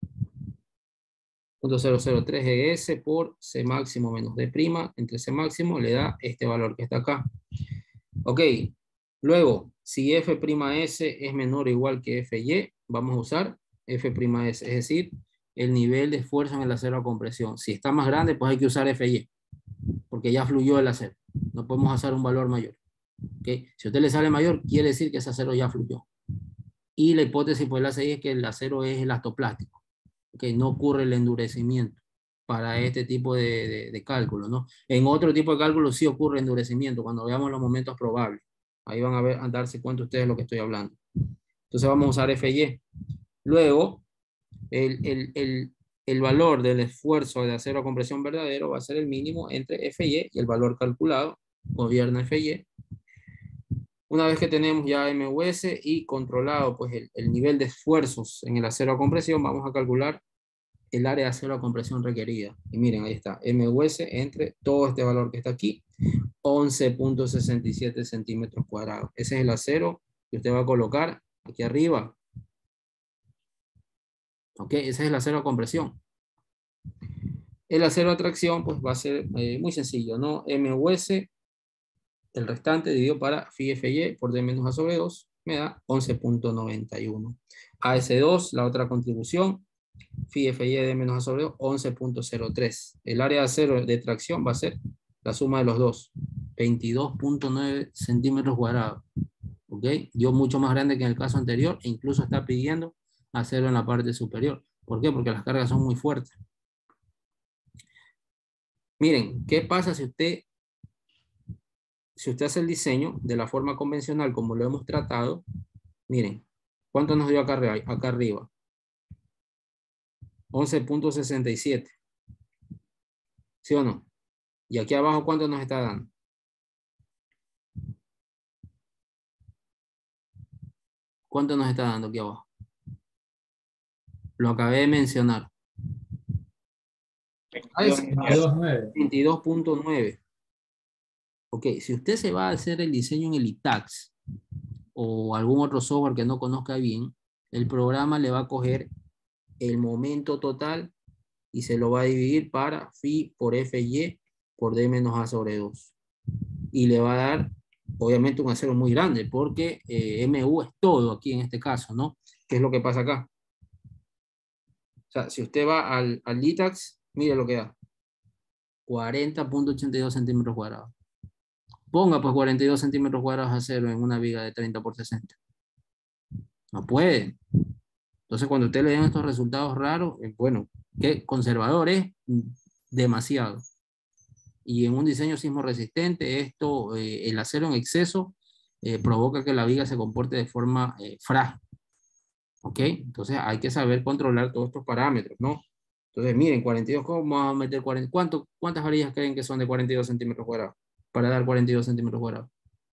[SPEAKER 1] 0.003 ES por C máximo menos D prima entre C máximo le da este valor que está acá. Ok, luego, si F'S es menor o igual que Fy, vamos a usar F'S, es decir, el nivel de esfuerzo en el acero a compresión. Si está más grande, pues hay que usar Fy, porque ya fluyó el acero. No podemos hacer un valor mayor. ¿Okay? Si a usted le sale mayor, quiere decir que ese acero ya fluyó. Y la hipótesis por el A6 es que el acero es elastoplástico. ¿Okay? No ocurre el endurecimiento para este tipo de cálculo, ¿no? En otro tipo de cálculo sí ocurre endurecimiento, cuando veamos los momentos probables. Ahí van a ver, a darse cuenta ustedes de lo que estoy hablando. Entonces vamos a usar FY. Luego, el valor del esfuerzo de acero a compresión verdadero va a ser el mínimo entre FY y el valor calculado, gobierna FY. Una vez que tenemos ya MUS y controlado pues, el nivel de esfuerzos en el acero a compresión, vamos a calcular el área de acero a compresión requerida. Y miren, ahí está, MUS entre todo este valor que está aquí, 11.67 centímetros cuadrados. Ese es el acero que usted va a colocar aquí arriba. Ok, ese es el acero a compresión. El acero a tracción pues va a ser muy sencillo, ¿no? MUS, el restante dividido para FY por D menos A sobre 2, me da 11.91. AS2, la otra contribución, FY D menos A sobre 2, 11.03. El área de acero de tracción va a ser la suma de los dos, 22.9 centímetros cuadrados. ¿Ok? Yo mucho más grande que en el caso anterior e incluso está pidiendo acero en la parte superior. ¿Por qué? Porque las cargas son muy fuertes. Miren, ¿qué pasa si usted hace el diseño de la forma convencional como lo hemos tratado? Miren, ¿cuánto nos dio acá arriba? Acá arriba. 11.67. ¿Sí o no? Y aquí abajo, ¿cuánto nos está dando? ¿Cuánto nos está dando aquí abajo? Lo acabé de mencionar. 22.9. Ok, si usted se va a hacer el diseño en el ITAX o algún otro software que no conozca bien, el programa le va a coger el momento total y se lo va a dividir para phi por FY por D menos A sobre 2. Y le va a dar, obviamente, un acero muy grande, porque MU es todo aquí en este caso, ¿no? ¿Qué es lo que pasa acá? O sea, si usted va al ITAX, mire lo que da. 40.82 centímetros cuadrados. Ponga pues 42 centímetros cuadrados de acero en una viga de 30 por 60. No puede. Entonces, cuando usted le den estos resultados raros, bueno, qué conservador es, demasiado. Y en un diseño sismo resistente, esto, el acero en exceso, provoca que la viga se comporte de forma frágil. ¿Ok? Entonces hay que saber controlar todos estos parámetros, ¿no? Entonces, miren, 42, ¿cómo vamos a meter 40? ¿Cuántas varillas creen que son de 42 centímetros cuadrados? Para dar 42 centímetros cuadrados.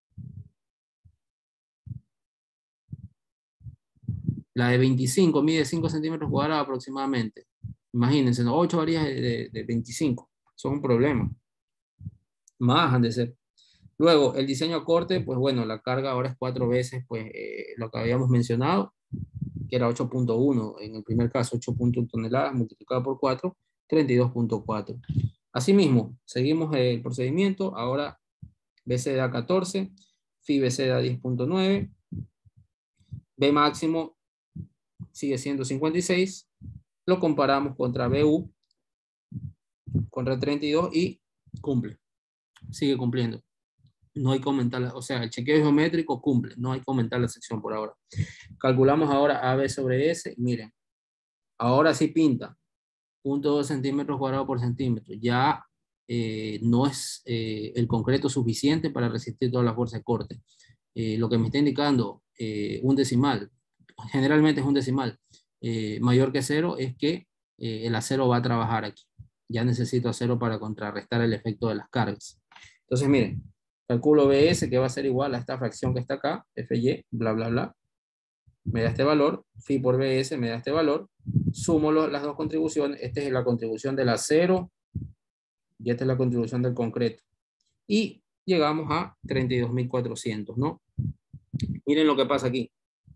[SPEAKER 1] La de 25 mide 5 centímetros cuadrados aproximadamente. Imagínense, ¿no? 8 varillas de 25. Son un problema. Más han de ser. Luego, el diseño a corte, pues bueno, la carga ahora es 4 veces pues, lo que habíamos mencionado, que era 8.1 en el primer caso, 8.1 toneladas multiplicado por 4, 32.4. Asimismo, seguimos el procedimiento, ahora BC da 14, phi BC da 10.9, B máximo sigue siendo 56, lo comparamos contra BU, contra 32 y cumple, sigue cumpliendo. No hay que aumentar, o sea, el chequeo geométrico cumple, no hay que aumentar la sección por ahora. Calculamos ahora AB sobre S, y miren, ahora sí pinta, 0.2 centímetros cuadrados por centímetro. Ya no es el concreto suficiente para resistir toda la fuerza de corte. Lo que me está indicando un decimal, generalmente es un decimal, mayor que 0, es que el acero va a trabajar aquí. Ya necesito acero para contrarrestar el efecto de las cargas. Entonces, miren, calculo BS, que va a ser igual a esta fracción que está acá, FY, bla, bla, bla. Me da este valor, phi por BS me da este valor, sumo las dos contribuciones, esta es la contribución del acero y esta es la contribución del concreto. Y llegamos a 32.400, ¿no? Miren lo que pasa aquí.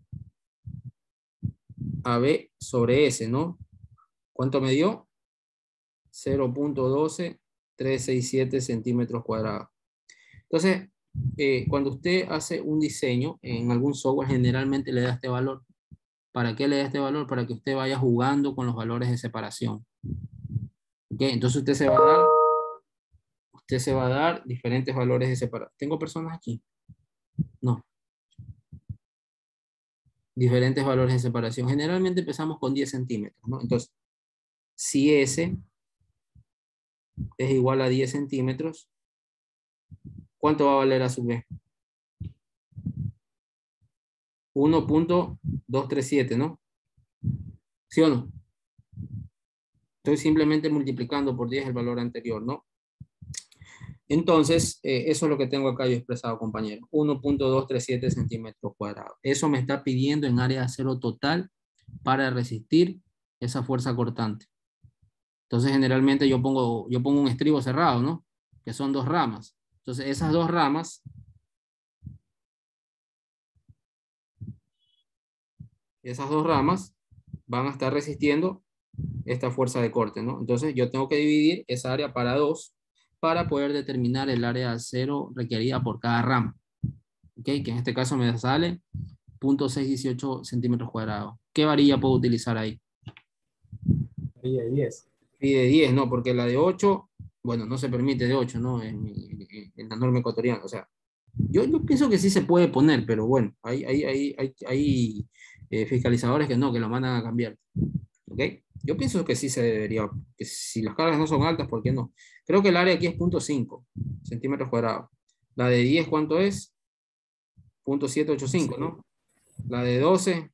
[SPEAKER 1] AB sobre S, ¿no? ¿Cuánto me dio? 0.12367 centímetros cuadrados. Entonces, cuando usted hace un diseño en algún software, generalmente le da este valor. ¿Para qué le da este valor? Para que usted vaya jugando con los valores de separación. ¿Okay? Entonces usted usted se va a dar diferentes valores de separación. ¿Tengo personas aquí? No. Diferentes valores de separación. Generalmente empezamos con 10 centímetros, ¿no? Entonces, si S es igual a 10 centímetros, ¿cuánto va a valer a su vez? 1.237, ¿no? ¿Sí o no? Estoy simplemente multiplicando por 10 el valor anterior, ¿no? Entonces, eso es lo que tengo acá yo expresado, compañero. 1.237 centímetros cuadrados. Eso me está pidiendo en área de acero total para resistir esa fuerza cortante. Entonces, generalmente yo pongo un estribo cerrado, ¿no? Que son 2 ramas. Entonces, esas 2 ramas van a estar resistiendo esta fuerza de corte, ¿no? Entonces yo tengo que dividir esa área para 2 para poder determinar el área de acero requerida por cada rama. ¿Ok? Que en este caso me sale 0.618 centímetros cuadrados. ¿Qué varilla puedo utilizar ahí?
[SPEAKER 3] Varilla de 10.
[SPEAKER 1] Y de 10, ¿no? Porque la de 8, bueno, no se permite de 8, ¿no? En la norma ecuatoriana. O sea, yo pienso que sí se puede poner, pero bueno, hay fiscalizadores que no, que lo mandan a cambiar. ¿Ok? Yo pienso que sí se debería, que si las cargas no son altas, ¿por qué no? Creo que el área aquí es 0.5 centímetros cuadrados. La de 10, ¿cuánto es? 0.785, ¿no? La de 12,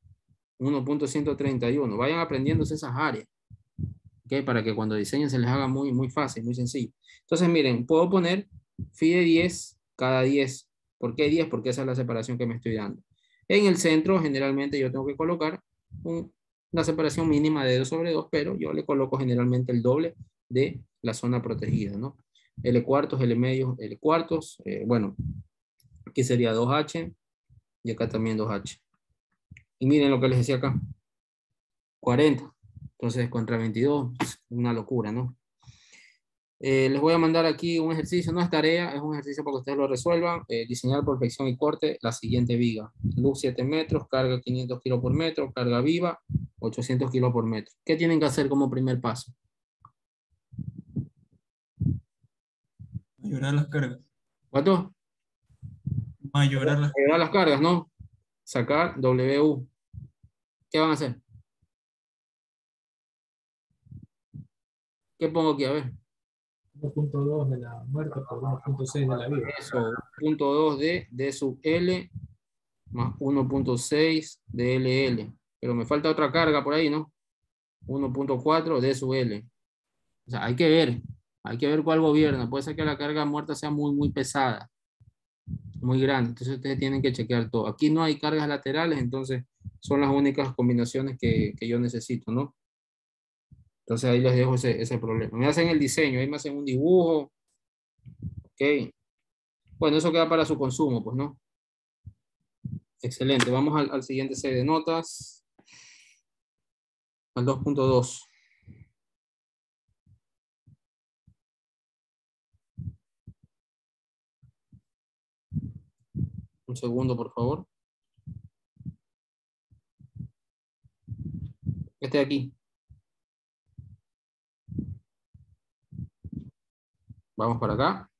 [SPEAKER 1] 1.131. Vayan aprendiéndose esas áreas, ¿ok? Para que cuando diseñen se les haga muy, muy fácil, muy sencillo. Entonces, miren, puedo poner phi de 10 cada 10. ¿Por qué 10? Porque esa es la separación que me estoy dando. En el centro, generalmente yo tengo que colocar una separación mínima de 2 sobre 2, pero yo le coloco generalmente el doble de la zona protegida, ¿no? L cuartos, L medios, L cuartos. Bueno, aquí sería 2H y acá también 2H. Y miren lo que les decía acá. 40. Entonces, contra 22, una locura, ¿no? Les voy a mandar aquí un ejercicio, no es tarea, es un ejercicio para que ustedes lo resuelvan. Diseñar por flexión y corte la siguiente viga. Luz 7 metros, carga 500 kilos por metro, carga viva 800 kilos por metro. ¿Qué tienen que hacer como primer paso?
[SPEAKER 3] Mayorar las cargas.
[SPEAKER 1] ¿Cuánto?
[SPEAKER 3] Mayorar las
[SPEAKER 1] Agregar las cargas, ¿no? Sacar WU. ¿Qué van a hacer? ¿Qué pongo aquí? A ver.
[SPEAKER 3] 1.2 de la muerte por 1.6 de la vida.
[SPEAKER 1] Eso, 0.2 de D sub L más 1.6 de LL. Pero me falta otra carga por ahí, ¿no? 1.4 D sub L. O sea, hay que ver cuál gobierna. Puede ser que la carga muerta sea muy, muy pesada, muy grande. Entonces ustedes tienen que chequear todo. Aquí no hay cargas laterales, entonces son las únicas combinaciones que yo necesito, ¿no? Entonces ahí les dejo ese problema. Me hacen el diseño, ahí me hacen un dibujo. Ok. Bueno, eso queda para su consumo, pues, ¿no? Excelente. Vamos al siguiente set de notas. Al 2.2. Un segundo, por favor. Este de aquí. Vamos para acá.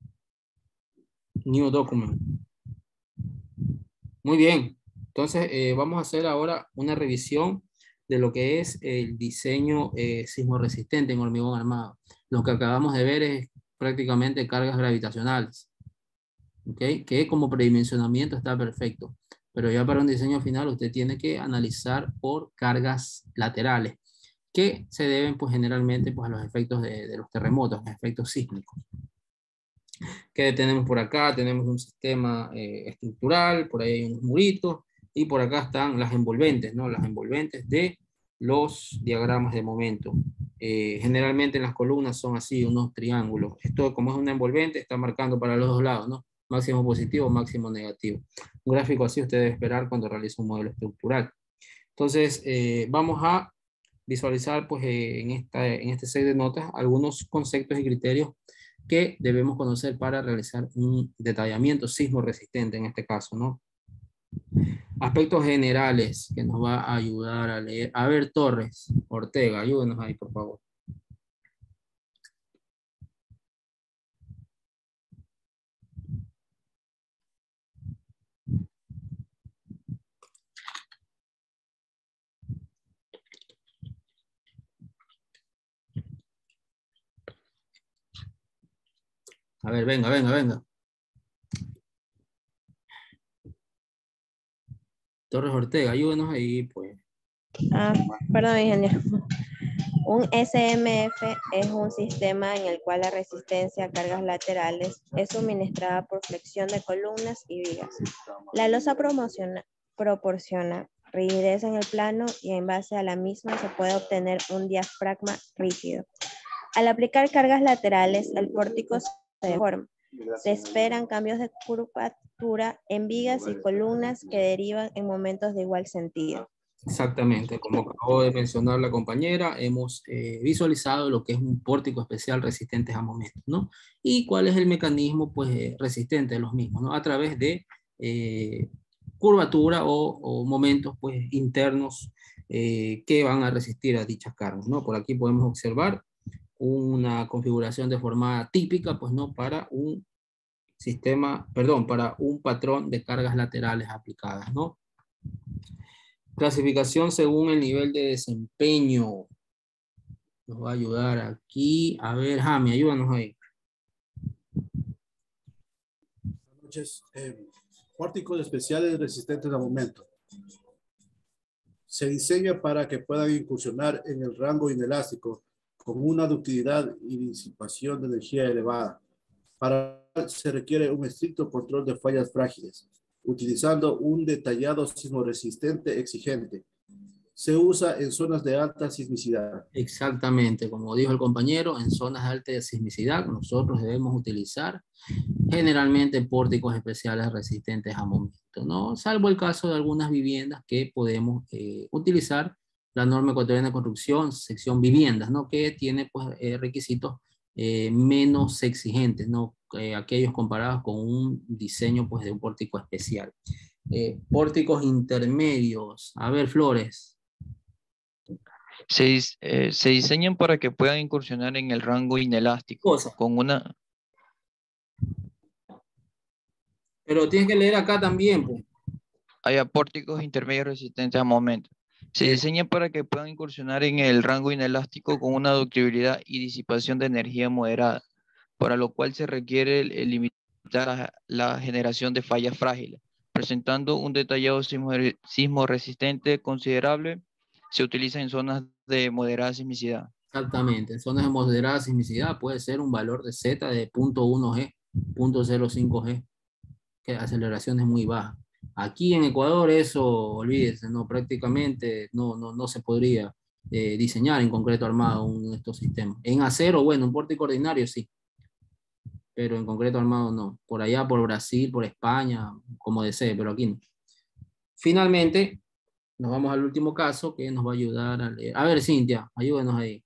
[SPEAKER 1] New document. Muy bien. Entonces, vamos a hacer ahora una revisión de lo que es el diseño sismorresistente en hormigón armado. Lo que acabamos de ver es prácticamente cargas gravitacionales, ¿ok? Que como predimensionamiento está perfecto. Pero ya para un diseño final usted tiene que analizar por cargas laterales, que se deben pues generalmente pues, a los efectos de los terremotos, los efectos sísmicos. ¿Qué tenemos por acá? Tenemos un sistema estructural, por ahí hay unos muritos, y por acá están las envolventes, ¿no? Las envolventes de los diagramas de momento. Generalmente en las columnas son así, unos triángulos. Esto, como es una envolvente, está marcando para los dos lados, ¿no? Máximo positivo, máximo negativo. Un gráfico así usted debe esperar cuando realiza un modelo estructural. Entonces, vamos a visualizar pues, en este set de notas algunos conceptos y criterios que debemos conocer para realizar un detallamiento sismo resistente en este caso, ¿no? Aspectos generales que nos va a ayudar a leer. A ver, Torres, Ortega, ayúdenos ahí, por favor. A ver, venga, venga, venga. Torres Ortega, ayúdenos ahí, pues.
[SPEAKER 2] Perdón, ingeniero. Un SMF es un sistema en el cual la resistencia a cargas laterales es suministrada por flexión de columnas y vigas. La losa proporciona rigidez en el plano y en base a la misma se puede obtener un diafragma rígido. Al aplicar cargas laterales, el pórtico se deforma. Se esperan cambios de curvatura en vigas y columnas que derivan en momentos de igual sentido.
[SPEAKER 1] Exactamente, como acabó de mencionar la compañera, hemos visualizado lo que es un pórtico especial resistente a momentos, ¿no? Y cuál es el mecanismo, pues, resistente de los mismos, ¿no? A través de curvatura o momentos, pues, internos que van a resistir a dichas cargas, ¿no? Por aquí podemos observar una configuración deformada típica, pues, ¿no? Para un sistema, perdón, para un patrón de cargas laterales aplicadas, ¿no? Clasificación según el nivel de desempeño. Nos va a ayudar aquí. A ver, Jami, ayúdanos ahí.
[SPEAKER 5] Buenas noches. Pórticos especiales resistentes a momento. Se diseña para que puedan incursionar en el rango inelástico con una ductilidad y disipación de energía elevada. Para ello se requiere un estricto control de fallas frágiles, utilizando un detallado sismoresistente exigente. Se usa en zonas de alta sismicidad.
[SPEAKER 1] Exactamente, como dijo el compañero, en zonas de alta sismicidad nosotros debemos utilizar generalmente pórticos especiales resistentes a momento, ¿no? Salvo el caso de algunas viviendas que podemos utilizar la norma ecuatoriana de construcción, sección viviendas, ¿no? Que tiene, pues, requisitos menos exigentes, ¿no? Aquellos comparados con un diseño, pues, de un pórtico especial. Pórticos intermedios. A ver, Flores.
[SPEAKER 6] Se diseñan para que puedan incursionar en el rango inelástico
[SPEAKER 1] Cosa.
[SPEAKER 6] con una...
[SPEAKER 1] Pero tienes que leer acá también, pues.
[SPEAKER 6] Hay pórticos intermedios resistentes a momentos. Se diseñan para que puedan incursionar en el rango inelástico con una ductibilidad y disipación de energía moderada, para lo cual se requiere limitar la generación de fallas frágiles, presentando un detallado sismo resistente considerable. Se utiliza en zonas de moderada sismicidad.
[SPEAKER 1] Exactamente, en zonas de moderada sismicidad puede ser un valor de Z de 0.1 G, 0.05 G, que la aceleración es muy baja. Aquí en Ecuador eso, olvídese, no, prácticamente no se podría diseñar en concreto armado uno de estos sistemas. En acero, bueno, un pórtico ordinario sí, pero en concreto armado no. Por allá, por Brasil, por España, como desee, pero aquí no. Finalmente, nos vamos al último caso que nos va a ayudar a leer. A ver, Cintia, ayúdenos ahí.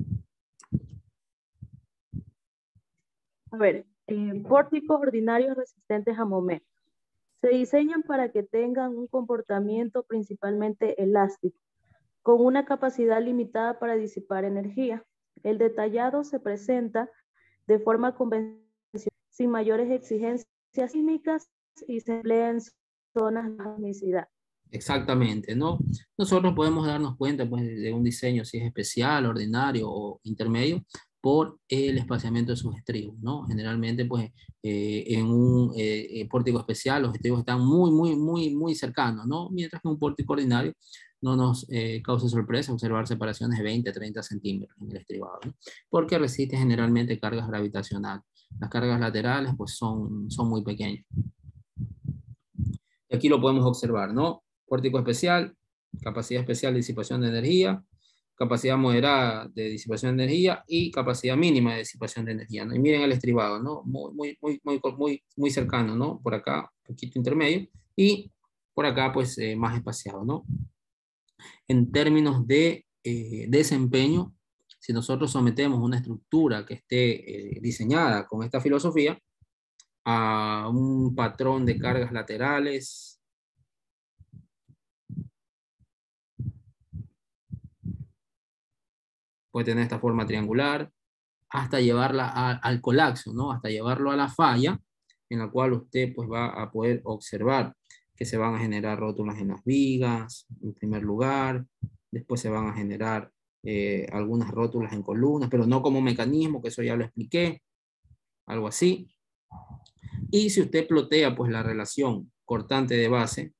[SPEAKER 7] A ver, pórticos ordinarios resistentes a momentos. Se diseñan para que tengan un comportamiento principalmente elástico, con una capacidad limitada para disipar energía. El detallado se presenta de forma convencional, sin mayores exigencias sísmicas y se emplea en zonas de sismicidad.
[SPEAKER 1] Exactamente, ¿no? Nosotros podemos darnos cuenta, pues, de un diseño, si es especial, ordinario o intermedio, por el espaciamiento de sus estribos, ¿no? Generalmente, pues, en un pórtico especial, los estribos están muy cercanos, ¿no? Mientras que un pórtico ordinario no nos causa sorpresa observar separaciones de 20, 30 centímetros en el estribado, ¿no? Porque resiste generalmente cargas gravitacionales. Las cargas laterales, pues, son muy pequeñas. Aquí lo podemos observar, ¿no? Pórtico especial, capacidad especial de disipación de energía, capacidad moderada de disipación de energía y capacidad mínima de disipación de energía, ¿no? Y miren el estribado, ¿no? Muy cercano, ¿no? Por acá, un poquito intermedio, y por acá, pues, más espaciado, ¿no? En términos de desempeño, si nosotros sometemos una estructura que esté diseñada con esta filosofía a un patrón de cargas laterales, puede tener esta forma triangular, hasta llevarla al colapso, ¿no? Hasta llevarlo a la falla, en la cual usted, pues, va a poder observar que se van a generar rótulas en las vigas, en primer lugar, después se van a generar algunas rótulas en columnas, pero no como mecanismo, que eso ya lo expliqué. algo así. Y si usted plotea pues la relación cortante de base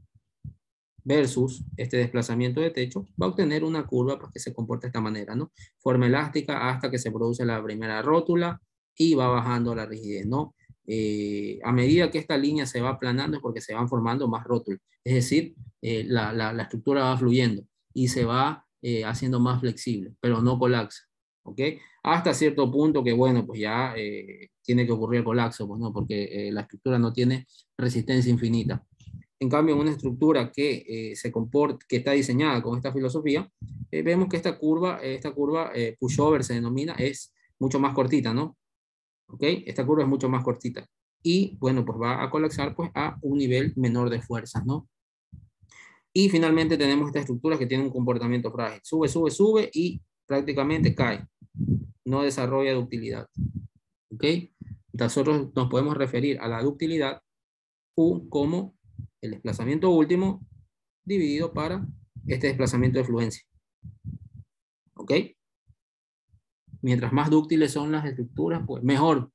[SPEAKER 1] versus este desplazamiento de techo, va a obtener una curva pues, que se comporta de esta manera, ¿no? Forma elástica hasta que se produce la primera rótula y va bajando la rigidez, ¿no? A medida que esta línea se va aplanando es porque se van formando más rótulas, es decir, la estructura va fluyendo y se va haciendo más flexible, pero no colapsa, ¿ok? Hasta cierto punto que, bueno, pues ya tiene que ocurrir el colapso, pues no, porque la estructura no tiene resistencia infinita. En cambio, en una estructura que se comporta, que está diseñada con esta filosofía, vemos que esta curva pushover se denomina, es mucho más cortita, ¿no? ¿Ok? Esta curva es mucho más cortita. Y, bueno, pues va a colapsar pues, a un nivel menor de fuerzas, ¿no? Y finalmente tenemos esta estructura que tiene un comportamiento frágil. Sube, sube, sube y prácticamente cae. No desarrolla ductilidad. ¿Ok? Nosotros nos podemos referir a la ductilidad U como el desplazamiento último dividido para este desplazamiento de fluencia. ¿Ok? Mientras más dúctiles son las estructuras, pues mejor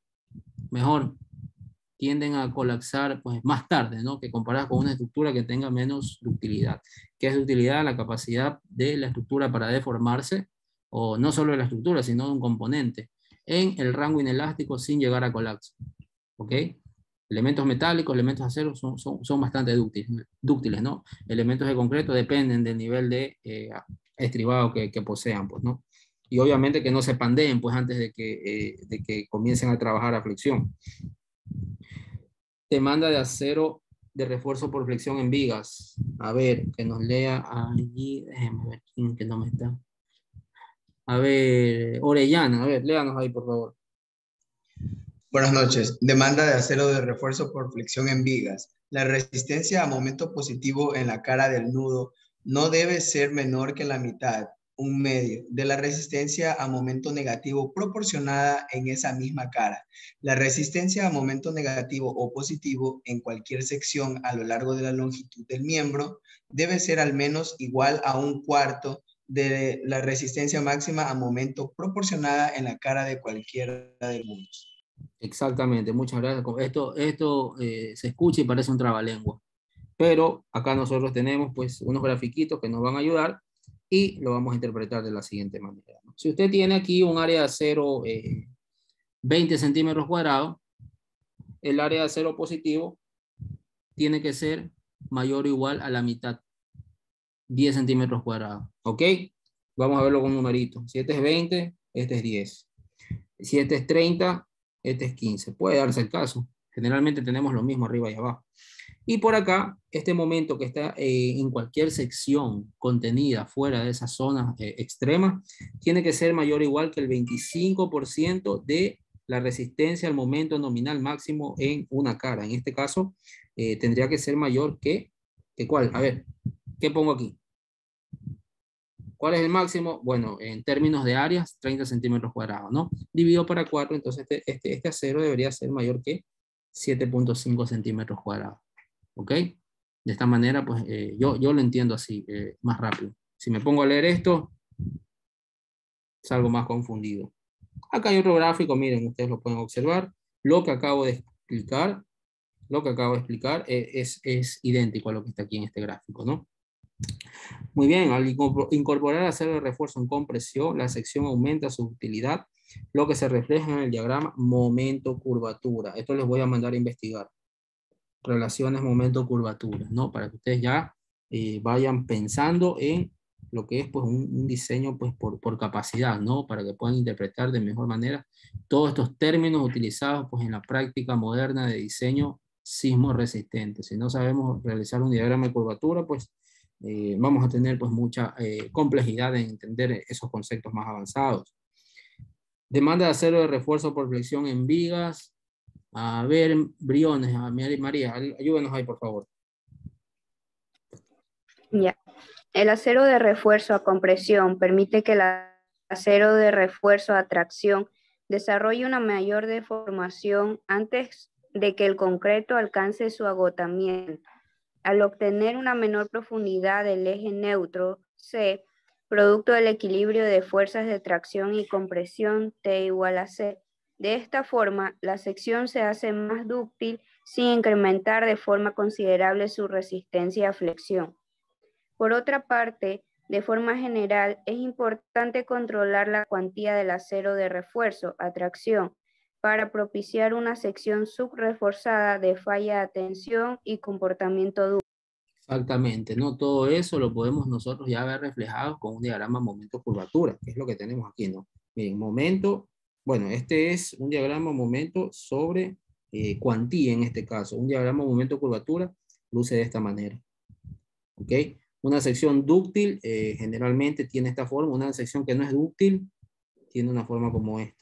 [SPEAKER 1] tienden a colapsar pues más tarde, ¿no? Que comparadas con una estructura que tenga menos ductilidad. ¿Qué es ductilidad? La capacidad de la estructura para deformarse, o no solo de la estructura, sino de un componente, en el rango inelástico sin llegar a colapso. ¿Ok? Elementos metálicos, elementos de acero son bastante dúctiles, ¿no? Elementos de concreto dependen del nivel de estribado que posean, pues, ¿no? Y obviamente que no se pandeen, pues, antes de que comiencen a trabajar a flexión. Demanda de acero de refuerzo por flexión en vigas. A ver, que nos lea allí, déjenme ver quién que no me está. A ver, Orellana, a ver, léanos ahí, por favor.
[SPEAKER 8] Buenas noches. Demanda de acero de refuerzo por flexión en vigas. La resistencia a momento positivo en la cara del nudo no debe ser menor que la mitad, un medio, de la resistencia a momento negativo proporcionada en esa misma cara. La resistencia a momento negativo o positivo en cualquier sección a lo largo de la longitud del miembro debe ser al menos igual a un cuarto de la resistencia máxima a momento proporcionada en la cara de cualquiera de los mundos.
[SPEAKER 1] Exactamente, muchas gracias. Esto se escucha y parece un trabalengua, pero acá nosotros tenemos pues unos grafiquitos que nos van a ayudar y lo vamos a interpretar de la siguiente manera, ¿no? Si usted tiene aquí un área de acero 20 centímetros cuadrados, el área de acero positivo tiene que ser mayor o igual a la mitad, 10 centímetros cuadrados, ¿ok? Vamos a verlo con un numerito. Si este es 20, este es 10. Si este es 30, este es 15. Puede darse el caso. Generalmente tenemos lo mismo arriba y abajo. Y por acá, este momento que está en cualquier sección contenida fuera de esas zonas extremas, tiene que ser mayor o igual que el 25% de la resistencia al momento nominal máximo en una cara. En este caso, tendría que ser mayor que ¿cuál? A ver, ¿qué pongo aquí? ¿Cuál es el máximo? Bueno, en términos de áreas, 30 centímetros cuadrados, ¿no? Dividido para 4, entonces este acero debería ser mayor que 7.5 centímetros cuadrados. ¿Ok? De esta manera, pues yo lo entiendo así, más rápido. Si me pongo a leer esto, salgo más confundido. Acá hay otro gráfico, miren, ustedes lo pueden observar. Lo que acabo de explicar, es idéntico a lo que está aquí en este gráfico, ¿no? Muy bien, al incorporar acero de refuerzo en compresión, la sección aumenta su utilidad, lo que se refleja en el diagrama momento-curvatura. Esto les voy a mandar a investigar. Relaciones momento-curvatura, ¿no? Para que ustedes ya vayan pensando en lo que es pues, un diseño pues, por capacidad, ¿no? Para que puedan interpretar de mejor manera todos estos términos utilizados pues, en la práctica moderna de diseño sismo resistente. Si no sabemos realizar un diagrama de curvatura, pues vamos a tener pues, mucha complejidad en entender esos conceptos más avanzados. Demanda de acero de refuerzo por flexión en vigas. A ver, Briones, a María, ayúdenos ahí, por favor.
[SPEAKER 9] Ya. El acero de refuerzo a compresión permite que el acero de refuerzo a tracción desarrolle una mayor deformación antes de que el concreto alcance su agotamiento. Al obtener una menor profundidad del eje neutro C, producto del equilibrio de fuerzas de tracción y compresión T igual a C, De esta forma, la sección se hace más dúctil sin incrementar de forma considerable su resistencia a flexión. Por otra parte, de forma general, es importante controlar la cuantía del acero de refuerzo a tracción para propiciar una sección subreforzada de falla de tensión y comportamiento dúctil.
[SPEAKER 1] Exactamente, ¿no? Todo eso lo podemos nosotros ya ver reflejado con un diagrama momento-curvatura, que es lo que tenemos aquí, ¿no? Miren, momento, bueno, este es un diagrama momento sobre cuantía en este caso. Un diagrama momento-curvatura luce de esta manera, ¿ok? Una sección dúctil generalmente tiene esta forma, una sección que no es dúctil tiene una forma como esta.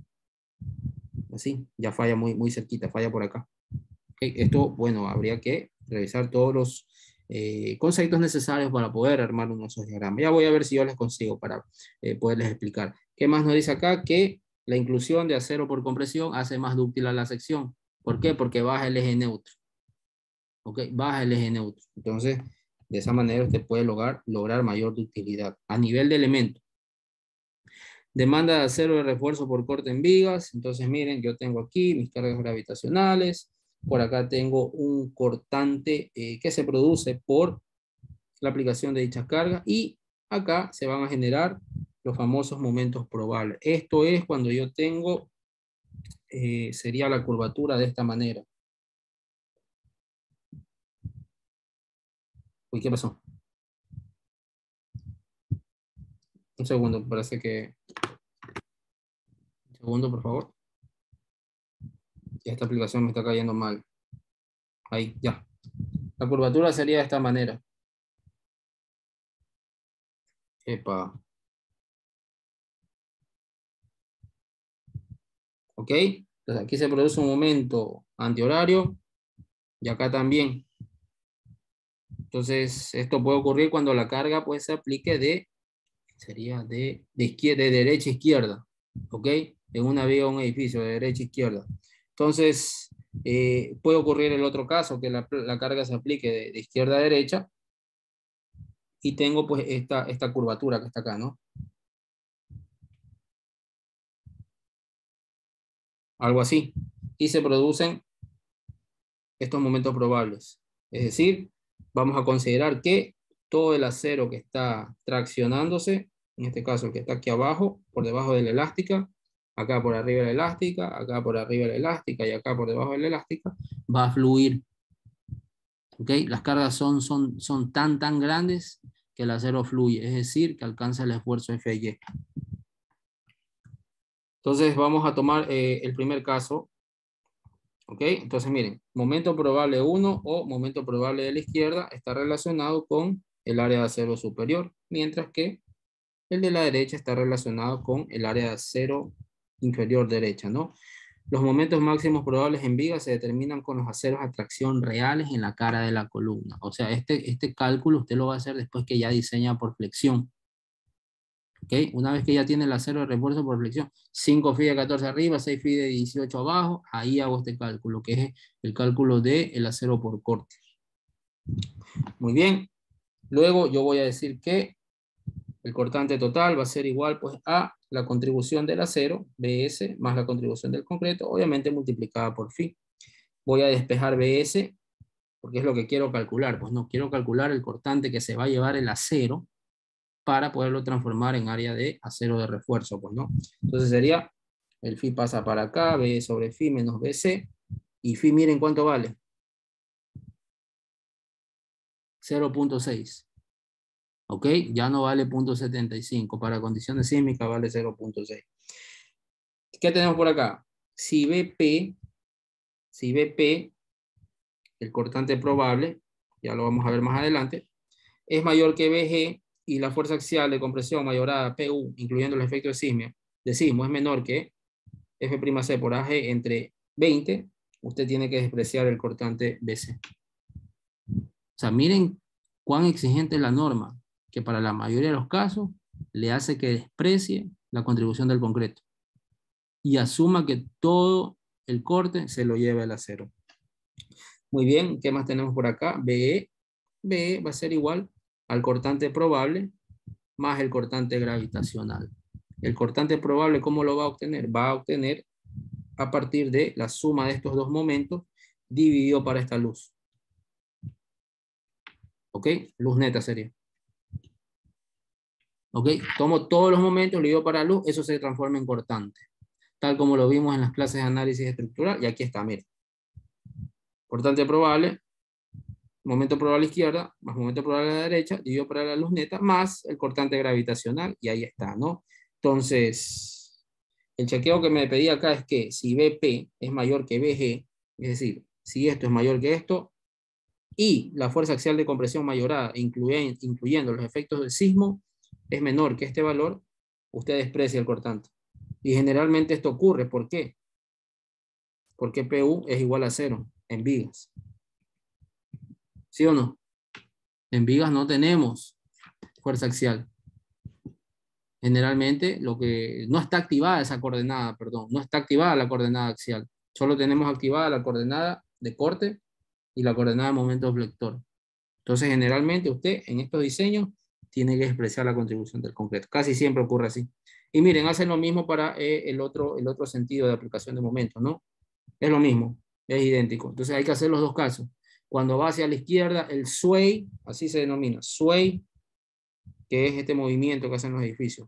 [SPEAKER 1] Así, ya falla muy cerquita, falla por acá. ¿Okay? Esto, bueno, habría que revisar todos los conceptos necesarios para poder armar uno de esos diagramas. Ya voy a ver si yo les consigo para poderles explicar. ¿Qué más nos dice acá? Que la inclusión de acero por compresión hace más dúctil a la sección. ¿Por qué? Porque baja el eje neutro. ¿Ok? Baja el eje neutro. Entonces, de esa manera usted puede lograr mayor ductilidad a nivel de elemento. Demanda de acero de refuerzo por corte en vigas. Entonces, miren, yo tengo aquí mis cargas gravitacionales. Por acá tengo un cortante que se produce por la aplicación de dichas cargas. Y acá se van a generar los famosos momentos probables. Esto es cuando yo tengo, sería la curvatura de esta manera. Uy, ¿qué pasó? Un segundo, parece que... Un segundo, por favor. Esta aplicación me está cayendo mal. Ahí, ya. La curvatura sería de esta manera. Epa. ¿Ok? Entonces aquí se produce un momento antihorario y acá también. Entonces esto puede ocurrir cuando la carga pues se aplique sería de derecha a izquierda. ¿Ok? En una vía o un edificio de derecha a izquierda. Entonces puede ocurrir el otro caso, que la carga se aplique de izquierda a derecha y tengo pues esta curvatura que está acá, ¿no? Algo así. Y se producen estos momentos probables. Es decir, vamos a considerar que todo el acero que está traccionándose, en este caso el que está aquí abajo, por debajo de la elástica, acá por arriba de la elástica, acá por arriba de la elástica y acá por debajo de la elástica, va a fluir. ¿Ok? Las cargas son tan grandes que el acero fluye, es decir, que alcanza el esfuerzo FY. Entonces vamos a tomar el primer caso. ¿Ok? Entonces miren, momento probable 1 o momento probable de la izquierda está relacionado con el área de acero superior, mientras que el de la derecha está relacionado con el área de acero inferior derecha, ¿no? Los momentos máximos probables en vigas se determinan con los aceros a tracción reales en la cara de la columna. O sea, este cálculo usted lo va a hacer después que ya diseña por flexión. ¿Okay? Una vez que ya tiene el acero de refuerzo por flexión, 5 phi de 14 arriba, 6 phi de 18 abajo, ahí hago este cálculo, que es el cálculo del acero por corte. Muy bien. Luego yo voy a decir que el cortante total va a ser igual pues, a la contribución del acero, BS, más la contribución del concreto, obviamente multiplicada por phi. Voy a despejar BS, porque es lo que quiero calcular. Pues no, quiero calcular el cortante que se va a llevar el acero, para poderlo transformar en área de acero de refuerzo, pues, ¿no? Entonces sería, el phi pasa para acá, B sobre phi menos BC, y phi miren cuánto vale. 0.6. ¿Ok? Ya no vale 0.75. Para condiciones sísmicas vale 0.6. ¿Qué tenemos por acá? Si BP, el cortante probable, ya lo vamos a ver más adelante, es mayor que BG, y la fuerza axial de compresión mayorada PU, incluyendo el efecto de sismo, es menor que F'C por AG entre 20, usted tiene que despreciar el cortante BC. O sea, miren cuán exigente es la norma, que para la mayoría de los casos le hace que desprecie la contribución del concreto y asuma que todo el corte se lo lleva el acero. Muy bien, ¿qué más tenemos por acá? BE va a ser igual al cortante probable más el cortante gravitacional. El cortante probable, ¿cómo lo va a obtener? Va a obtener a partir de la suma de estos dos momentos dividido para esta luz. ¿Ok? Luz neta sería. ¿Ok? Tomo todos los momentos, lo divido para luz, eso se transforma en cortante. Tal como lo vimos en las clases de análisis estructural. Y aquí está, miren. Cortante probable, momento probable a la izquierda, más momento probable a la derecha, dividido para la luz neta, más el cortante gravitacional, y ahí está, ¿no? Entonces, el chequeo que me pedí acá es que si BP es mayor que BG, es decir, si esto es mayor que esto, y la fuerza axial de compresión mayorada, incluyendo los efectos del sismo, es menor que este valor, usted desprecia el cortante. Y generalmente esto ocurre, ¿por qué? Porque PU es igual a 0 en vigas. ¿Sí o no? En vigas no tenemos fuerza axial. Generalmente lo que no está activada esa coordenada, perdón, no está activada la coordenada axial. Solo tenemos activada la coordenada de corte y la coordenada de momento flector. Entonces, generalmente usted en estos diseños tiene que despreciar la contribución del concreto. Casi siempre ocurre así. Y miren, hacen lo mismo para el otro sentido de aplicación de momento, ¿no? Es lo mismo, es idéntico. Entonces hay que hacer los dos casos. Cuando va hacia la izquierda, el sway, así se denomina, sway, que es este movimiento que hacen los edificios,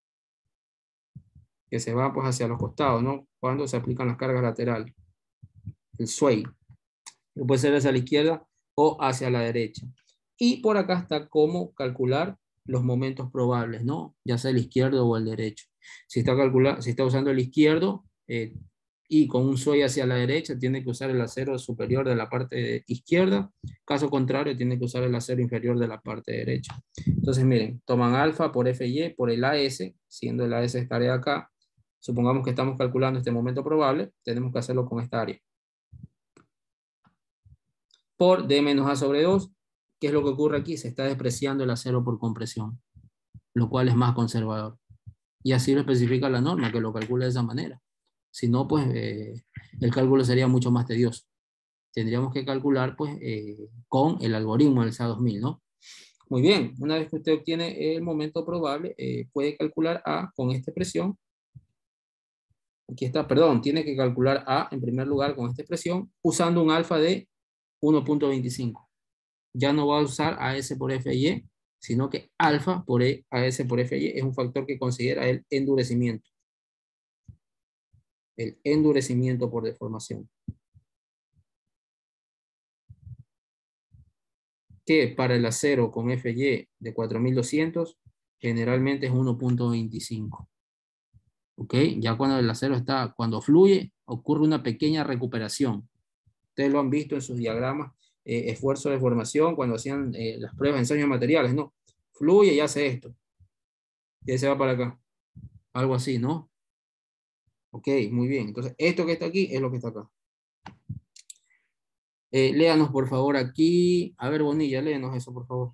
[SPEAKER 1] que se va pues hacia los costados, ¿no? Cuando se aplican las cargas laterales. El sway. Puede ser hacia la izquierda o hacia la derecha. Y por acá está cómo calcular los momentos probables, ¿no? Ya sea el izquierdo o el derecho. Si está usando el izquierdo y con un sway hacia la derecha, tiene que usar el acero superior de la parte izquierda. Caso contrario, tiene que usar el acero inferior de la parte derecha. Entonces, miren, toman alfa por FY por el AS, siendo el AS esta área acá. Supongamos que estamos calculando este momento probable, tenemos que hacerlo con esta área. Por D menos A sobre 2, ¿qué es lo que ocurre aquí? Se está despreciando el acero por compresión, lo cual es más conservador. Y así lo especifica la norma, que lo calcula de esa manera. Si no, pues el cálculo sería mucho más tedioso. Tendríamos que calcular pues con el algoritmo del SA2000, ¿no? Muy bien, una vez que usted obtiene el momento probable, puede calcular A con esta expresión. Aquí está, perdón, tiene que calcular A en primer lugar con esta expresión, usando un alfa de 1.25. Ya no va a usar AS por FY, sino que alfa por AS por FY es un factor que considera el endurecimiento. El endurecimiento por deformación. Que para el acero con FY de 4200 generalmente es 1.25. ¿Ok? Ya cuando el acero está, cuando fluye, ocurre una pequeña recuperación. Ustedes lo han visto en sus diagramas, esfuerzo de formación, cuando hacían las pruebas de ensayo de materiales, ¿no? Fluye y hace esto. Y se va para acá. Algo así, ¿no? Ok, muy bien. Entonces, esto que está aquí es lo que está acá. Léanos, por favor, aquí. A ver, Bonilla, léanos eso, por favor.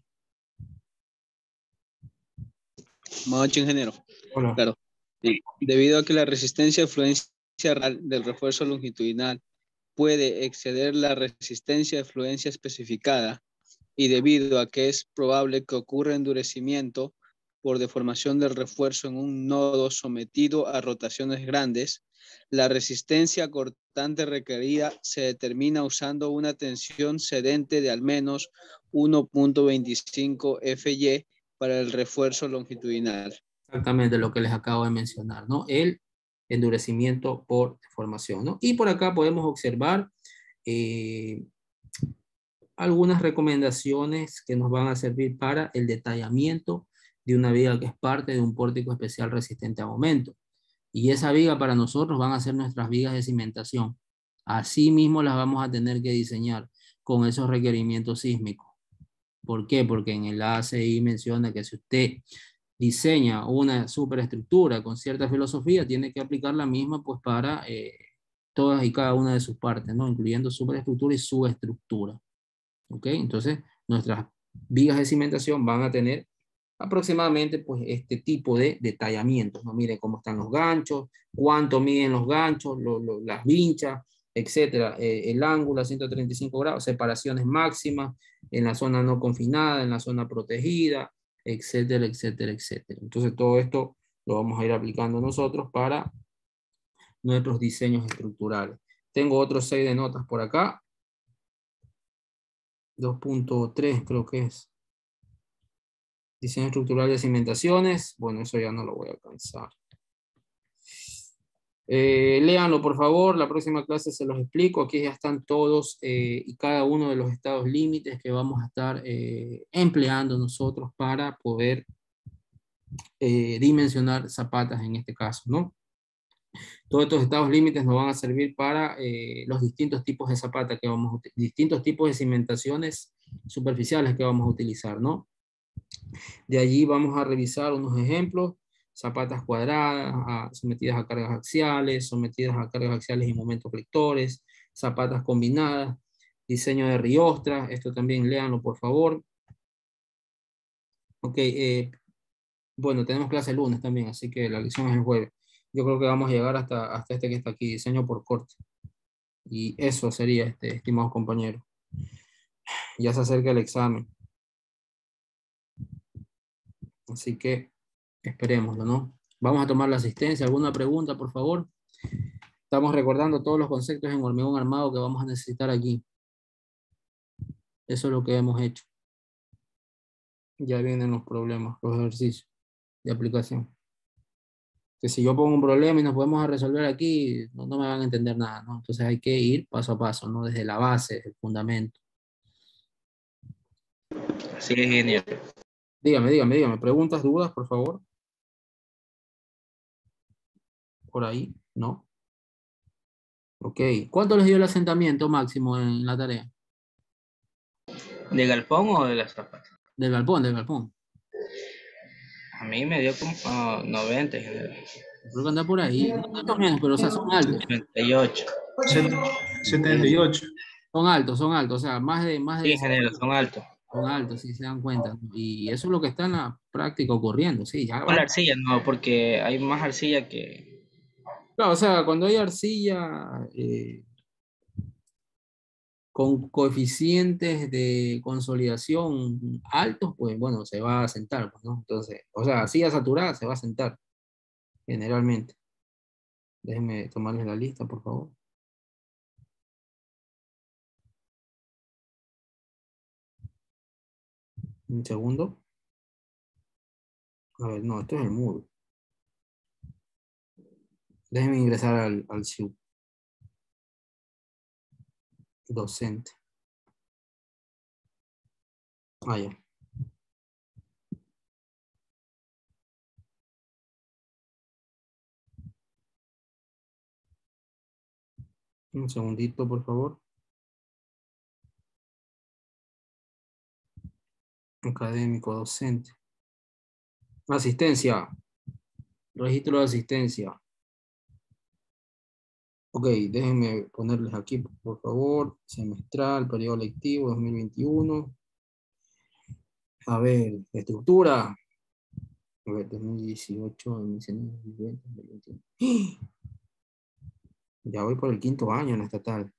[SPEAKER 10] Macho ingeniero.
[SPEAKER 1] Hola.
[SPEAKER 10] Claro. Sí. Debido a que la resistencia de fluencia real del refuerzo longitudinal puede exceder la resistencia de fluencia especificada y debido a que es probable que ocurra endurecimiento por deformación del refuerzo en un nodo sometido a rotaciones grandes, la resistencia cortante requerida se determina usando una tensión cedente de al menos 1.25 FY para el refuerzo longitudinal.
[SPEAKER 1] Exactamente lo que les acabo de mencionar, ¿no? El endurecimiento por deformación, ¿no? Y por acá podemos observar algunas recomendaciones que nos van a servir para el detallamiento de una viga que es parte de un pórtico especial resistente a momento. Y esa viga para nosotros van a ser nuestras vigas de cimentación. Así mismo las vamos a tener que diseñar con esos requerimientos sísmicos. ¿Por qué? Porque en el ACI menciona que si usted diseña una superestructura con cierta filosofía, tiene que aplicar la misma pues para todas y cada una de sus partes, ¿no? Incluyendo superestructura y subestructura. ¿Ok? Entonces, nuestras vigas de cimentación van a tener aproximadamente pues este tipo de detallamientos, ¿no? Miren cómo están los ganchos, cuánto miden los ganchos, las vinchas, etcétera, el ángulo a 135 grados, separaciones máximas en la zona no confinada, en la zona protegida, etcétera, etcétera, etcétera. Entonces todo esto lo vamos a ir aplicando nosotros para nuestros diseños estructurales. Tengo otros 6 de notas por acá. 2.3 creo que es. Diseño estructural de cimentaciones. Bueno, eso ya no lo voy a alcanzar. Léanlo, por favor. La próxima clase se los explico. Aquí ya están todos y cada uno de los estados límites que vamos a estar empleando nosotros para poder dimensionar zapatas en este caso, ¿no? Todos estos estados límites nos van a servir para los distintos tipos de zapata que vamos a utilizar, distintos tipos de cimentaciones superficiales que vamos a utilizar, ¿no? De allí vamos a revisar unos ejemplos: zapatas cuadradas, sometidas a cargas axiales, sometidas a cargas axiales y momentos flectores, zapatas combinadas, diseño de riostra. Esto también léanlo, por favor. Ok, bueno, tenemos clase el lunes también, así que la lección es el jueves. Yo creo que vamos a llegar hasta este que está aquí, diseño por corte. Y eso sería, estimados compañeros. Ya se acerca el examen. Así que esperémoslo, ¿no? Vamos a tomar la asistencia. ¿Alguna pregunta, por favor? Estamos recordando todos los conceptos en hormigón armado que vamos a necesitar aquí. Eso es lo que hemos hecho. Ya vienen los problemas, los ejercicios de aplicación. Que si yo pongo un problema y nos podemos resolver aquí, no me van a entender nada, ¿no? Entonces hay que ir paso a paso, ¿no? Desde la base, desde el fundamento.
[SPEAKER 11] Así es, ingeniero.
[SPEAKER 1] Dígame. ¿Preguntas, dudas, por favor? Por ahí, ¿no? Ok. ¿Cuánto les dio el asentamiento máximo en la tarea?
[SPEAKER 11] ¿De galpón o de las zapatas?
[SPEAKER 1] Del galpón.
[SPEAKER 11] A mí me dio como 90, ingeniero.
[SPEAKER 1] Creo que anda por ahí. No menos, pero o sea, son altos.
[SPEAKER 11] 78.
[SPEAKER 3] 78.
[SPEAKER 1] Son altos. O sea, más de
[SPEAKER 11] Sí, ingeniero, son altos.
[SPEAKER 1] Son altos, si se dan cuenta, ¿no? Y eso es lo que está en la práctica ocurriendo, sí. Ya
[SPEAKER 11] Con la arcilla, no, porque hay más arcilla que...
[SPEAKER 1] Claro, o sea, cuando hay arcilla con coeficientes de consolidación altos, pues bueno, se va a sentar, pues, ¿no? Entonces, o sea, arcilla saturada se va a sentar, generalmente. Déjenme tomarles la lista, por favor. Un segundo. A ver, no, esto es el muro. Déjenme ingresar al SIU. Docente. Ah, ya. Un segundito, por favor. Académico, docente. Asistencia. Registro de asistencia. Ok, déjenme ponerles aquí, por favor. Semestral, periodo lectivo 2021. A ver, estructura. A ver, 2018, 2019, 2020, 2021. Ya voy por el 5º año en la estatal.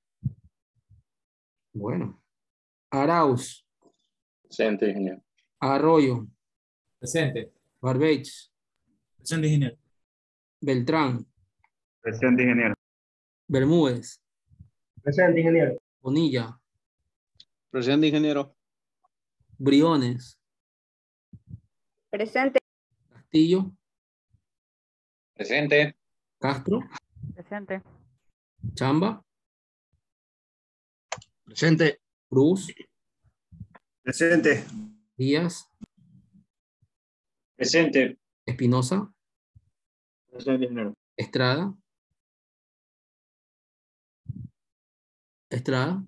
[SPEAKER 1] Bueno. Arauz.
[SPEAKER 12] Presente, ingeniero.
[SPEAKER 1] Arroyo.
[SPEAKER 3] Presente.
[SPEAKER 1] Barbeich.
[SPEAKER 3] Presente, ingeniero.
[SPEAKER 1] Beltrán.
[SPEAKER 12] Presente, ingeniero.
[SPEAKER 1] Bermúdez.
[SPEAKER 13] Presente, ingeniero.
[SPEAKER 1] Bonilla.
[SPEAKER 10] Presente, ingeniero.
[SPEAKER 1] Briones.
[SPEAKER 9] Presente.
[SPEAKER 1] Castillo.
[SPEAKER 12] Presente.
[SPEAKER 1] Castro.
[SPEAKER 4] Presente.
[SPEAKER 1] Chamba.
[SPEAKER 13] Presente.
[SPEAKER 1] Cruz.
[SPEAKER 13] Presente.
[SPEAKER 1] Díaz.
[SPEAKER 12] Presente.
[SPEAKER 1] Espinosa.
[SPEAKER 12] Presente, ingeniero.
[SPEAKER 1] Estrada. Estrada.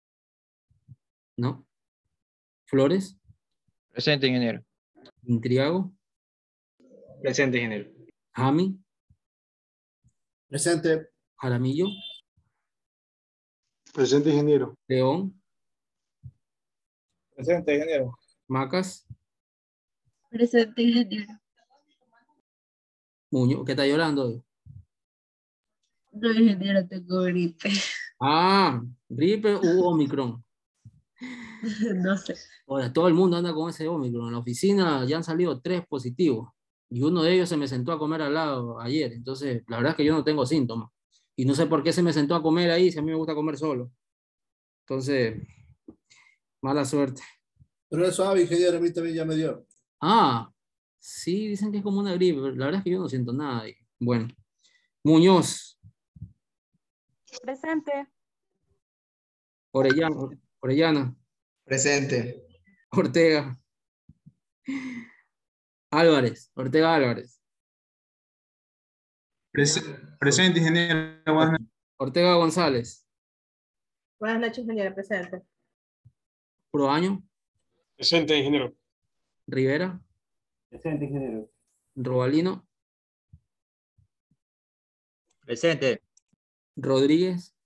[SPEAKER 1] ¿No? Flores.
[SPEAKER 6] Presente, ingeniero.
[SPEAKER 1] Intriago.
[SPEAKER 11] Presente, ingeniero.
[SPEAKER 1] Jami.
[SPEAKER 5] Presente.
[SPEAKER 1] Jaramillo.
[SPEAKER 5] Presente, ingeniero.
[SPEAKER 1] León.
[SPEAKER 12] Presente, ingeniero.
[SPEAKER 1] Macas.
[SPEAKER 2] Presente, ingeniero.
[SPEAKER 1] Muñoz. ¿Qué está llorando hoy?
[SPEAKER 2] No, ingeniero, tengo gripe.
[SPEAKER 1] Ah, gripe u Omicron.
[SPEAKER 2] No sé.
[SPEAKER 1] Ahora, todo el mundo anda con ese Omicron. En la oficina ya han salido 3 positivos. Y uno de ellos se me sentó a comer al lado ayer. Entonces, la verdad es que yo no tengo síntomas. Y no sé por qué se me sentó a comer ahí, si a mí me gusta comer solo. Entonces, mala suerte.
[SPEAKER 5] Pero eso sabe, ingeniero, a mí también ya me dio.
[SPEAKER 1] Ah, sí, dicen que es como una gripe, pero la verdad es que yo no siento nada ahí. Bueno, Muñoz,
[SPEAKER 7] Presente.
[SPEAKER 1] Orellana,
[SPEAKER 8] Presente.
[SPEAKER 1] Ortega, Ortega Álvarez,
[SPEAKER 14] Presente, ingeniero. Buenas noches.
[SPEAKER 1] Ortega González,
[SPEAKER 15] Buenas noches, ingeniero. Presente.
[SPEAKER 1] Proaño,
[SPEAKER 16] Presente, ingeniero.
[SPEAKER 1] Rivera,
[SPEAKER 13] Presente, ingeniero.
[SPEAKER 1] Robalino,
[SPEAKER 17] Presente.
[SPEAKER 1] Rodríguez,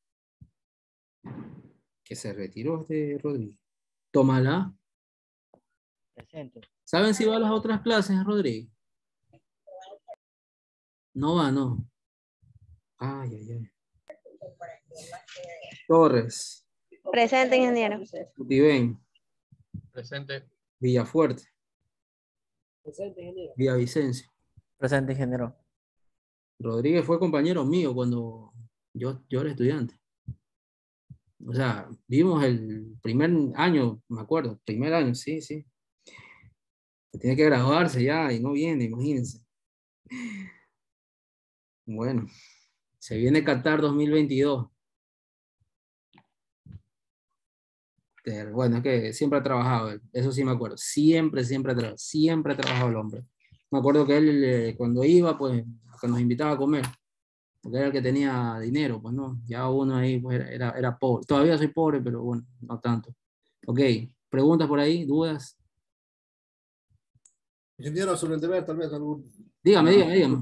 [SPEAKER 1] que se retiró Rodríguez, Tomalá.
[SPEAKER 17] Presente.
[SPEAKER 1] ¿Saben si va a las otras clases, Rodríguez? No va, no. Ay, ay, ay. Torres,
[SPEAKER 2] Presente, ingeniero.
[SPEAKER 1] Utibén,
[SPEAKER 17] Presente.
[SPEAKER 1] Villafuerte,
[SPEAKER 12] Presente, ingeniero.
[SPEAKER 1] Villavicencio.
[SPEAKER 17] Presente, ingeniero.
[SPEAKER 1] Rodríguez fue compañero mío cuando yo era estudiante. O sea, vimos el primer año, me acuerdo, primer año, sí, sí. Tiene que graduarse ya y no viene, imagínense. Bueno, se viene Qatar 2022. Bueno, es que siempre ha trabajado él, eso sí me acuerdo. Siempre ha trabajado el hombre. Me acuerdo que él cuando iba, pues, que nos invitaba a comer, porque era el que tenía dinero, pues no, ya uno ahí pues, era pobre. Todavía soy pobre, pero bueno, no tanto. Ok, preguntas por ahí, dudas.
[SPEAKER 5] Ingeniero, sobre el deber, tal vez algún...
[SPEAKER 1] Dígame.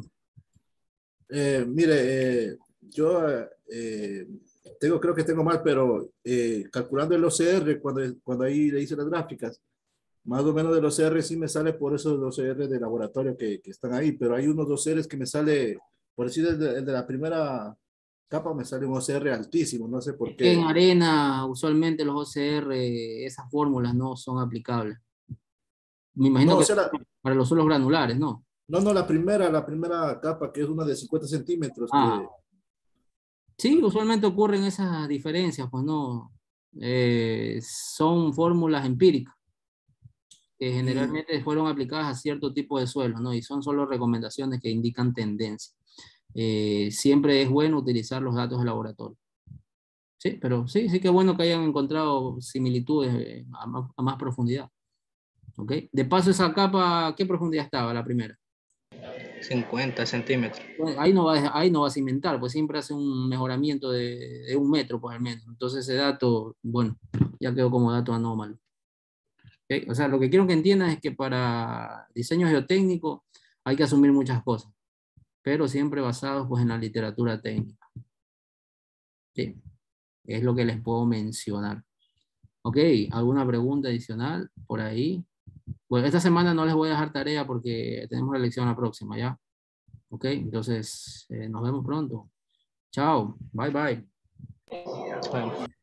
[SPEAKER 5] Mire, yo creo que tengo mal, pero calculando el OCR, cuando ahí le hice las gráficas, más o menos del OCR sí me sale por esos OCR de laboratorio que están ahí, pero hay unos OCRs que me sale, por decir el de la primera capa, me sale un OCR altísimo, no sé por qué.
[SPEAKER 1] En arena, usualmente los OCR, esas fórmulas no son aplicables. Me imagino
[SPEAKER 5] No,
[SPEAKER 1] que
[SPEAKER 5] o sea,
[SPEAKER 1] para los suelos granulares, ¿no?
[SPEAKER 5] No, la primera capa, que es una de 50 centímetros.
[SPEAKER 1] Ah. Sí, usualmente ocurren esas diferencias, pues no. Son fórmulas empíricas que generalmente fueron aplicadas a cierto tipo de suelo, ¿no? Y son solo recomendaciones que indican tendencia. Siempre es bueno utilizar los datos de laboratorio. Sí, pero sí que bueno que hayan encontrado similitudes a más profundidad. ¿Ok? De paso, esa capa, ¿qué profundidad estaba la primera?
[SPEAKER 11] 50 centímetros.
[SPEAKER 1] Bueno, ahí no va a cimentar, pues siempre hace un mejoramiento de 1 metro, pues al menos. Entonces ese dato, bueno, ya quedó como dato anómalo. ¿Okay? O sea, lo que quiero que entiendan es que para diseño geotécnico hay que asumir muchas cosas, pero siempre basados pues en la literatura técnica. ¿Sí? Es lo que les puedo mencionar. Ok, ¿alguna pregunta adicional por ahí? Bueno, esta semana no les voy a dejar tarea porque tenemos la lección la próxima, ¿ya? Ok, entonces nos vemos pronto. Chao, bye bye.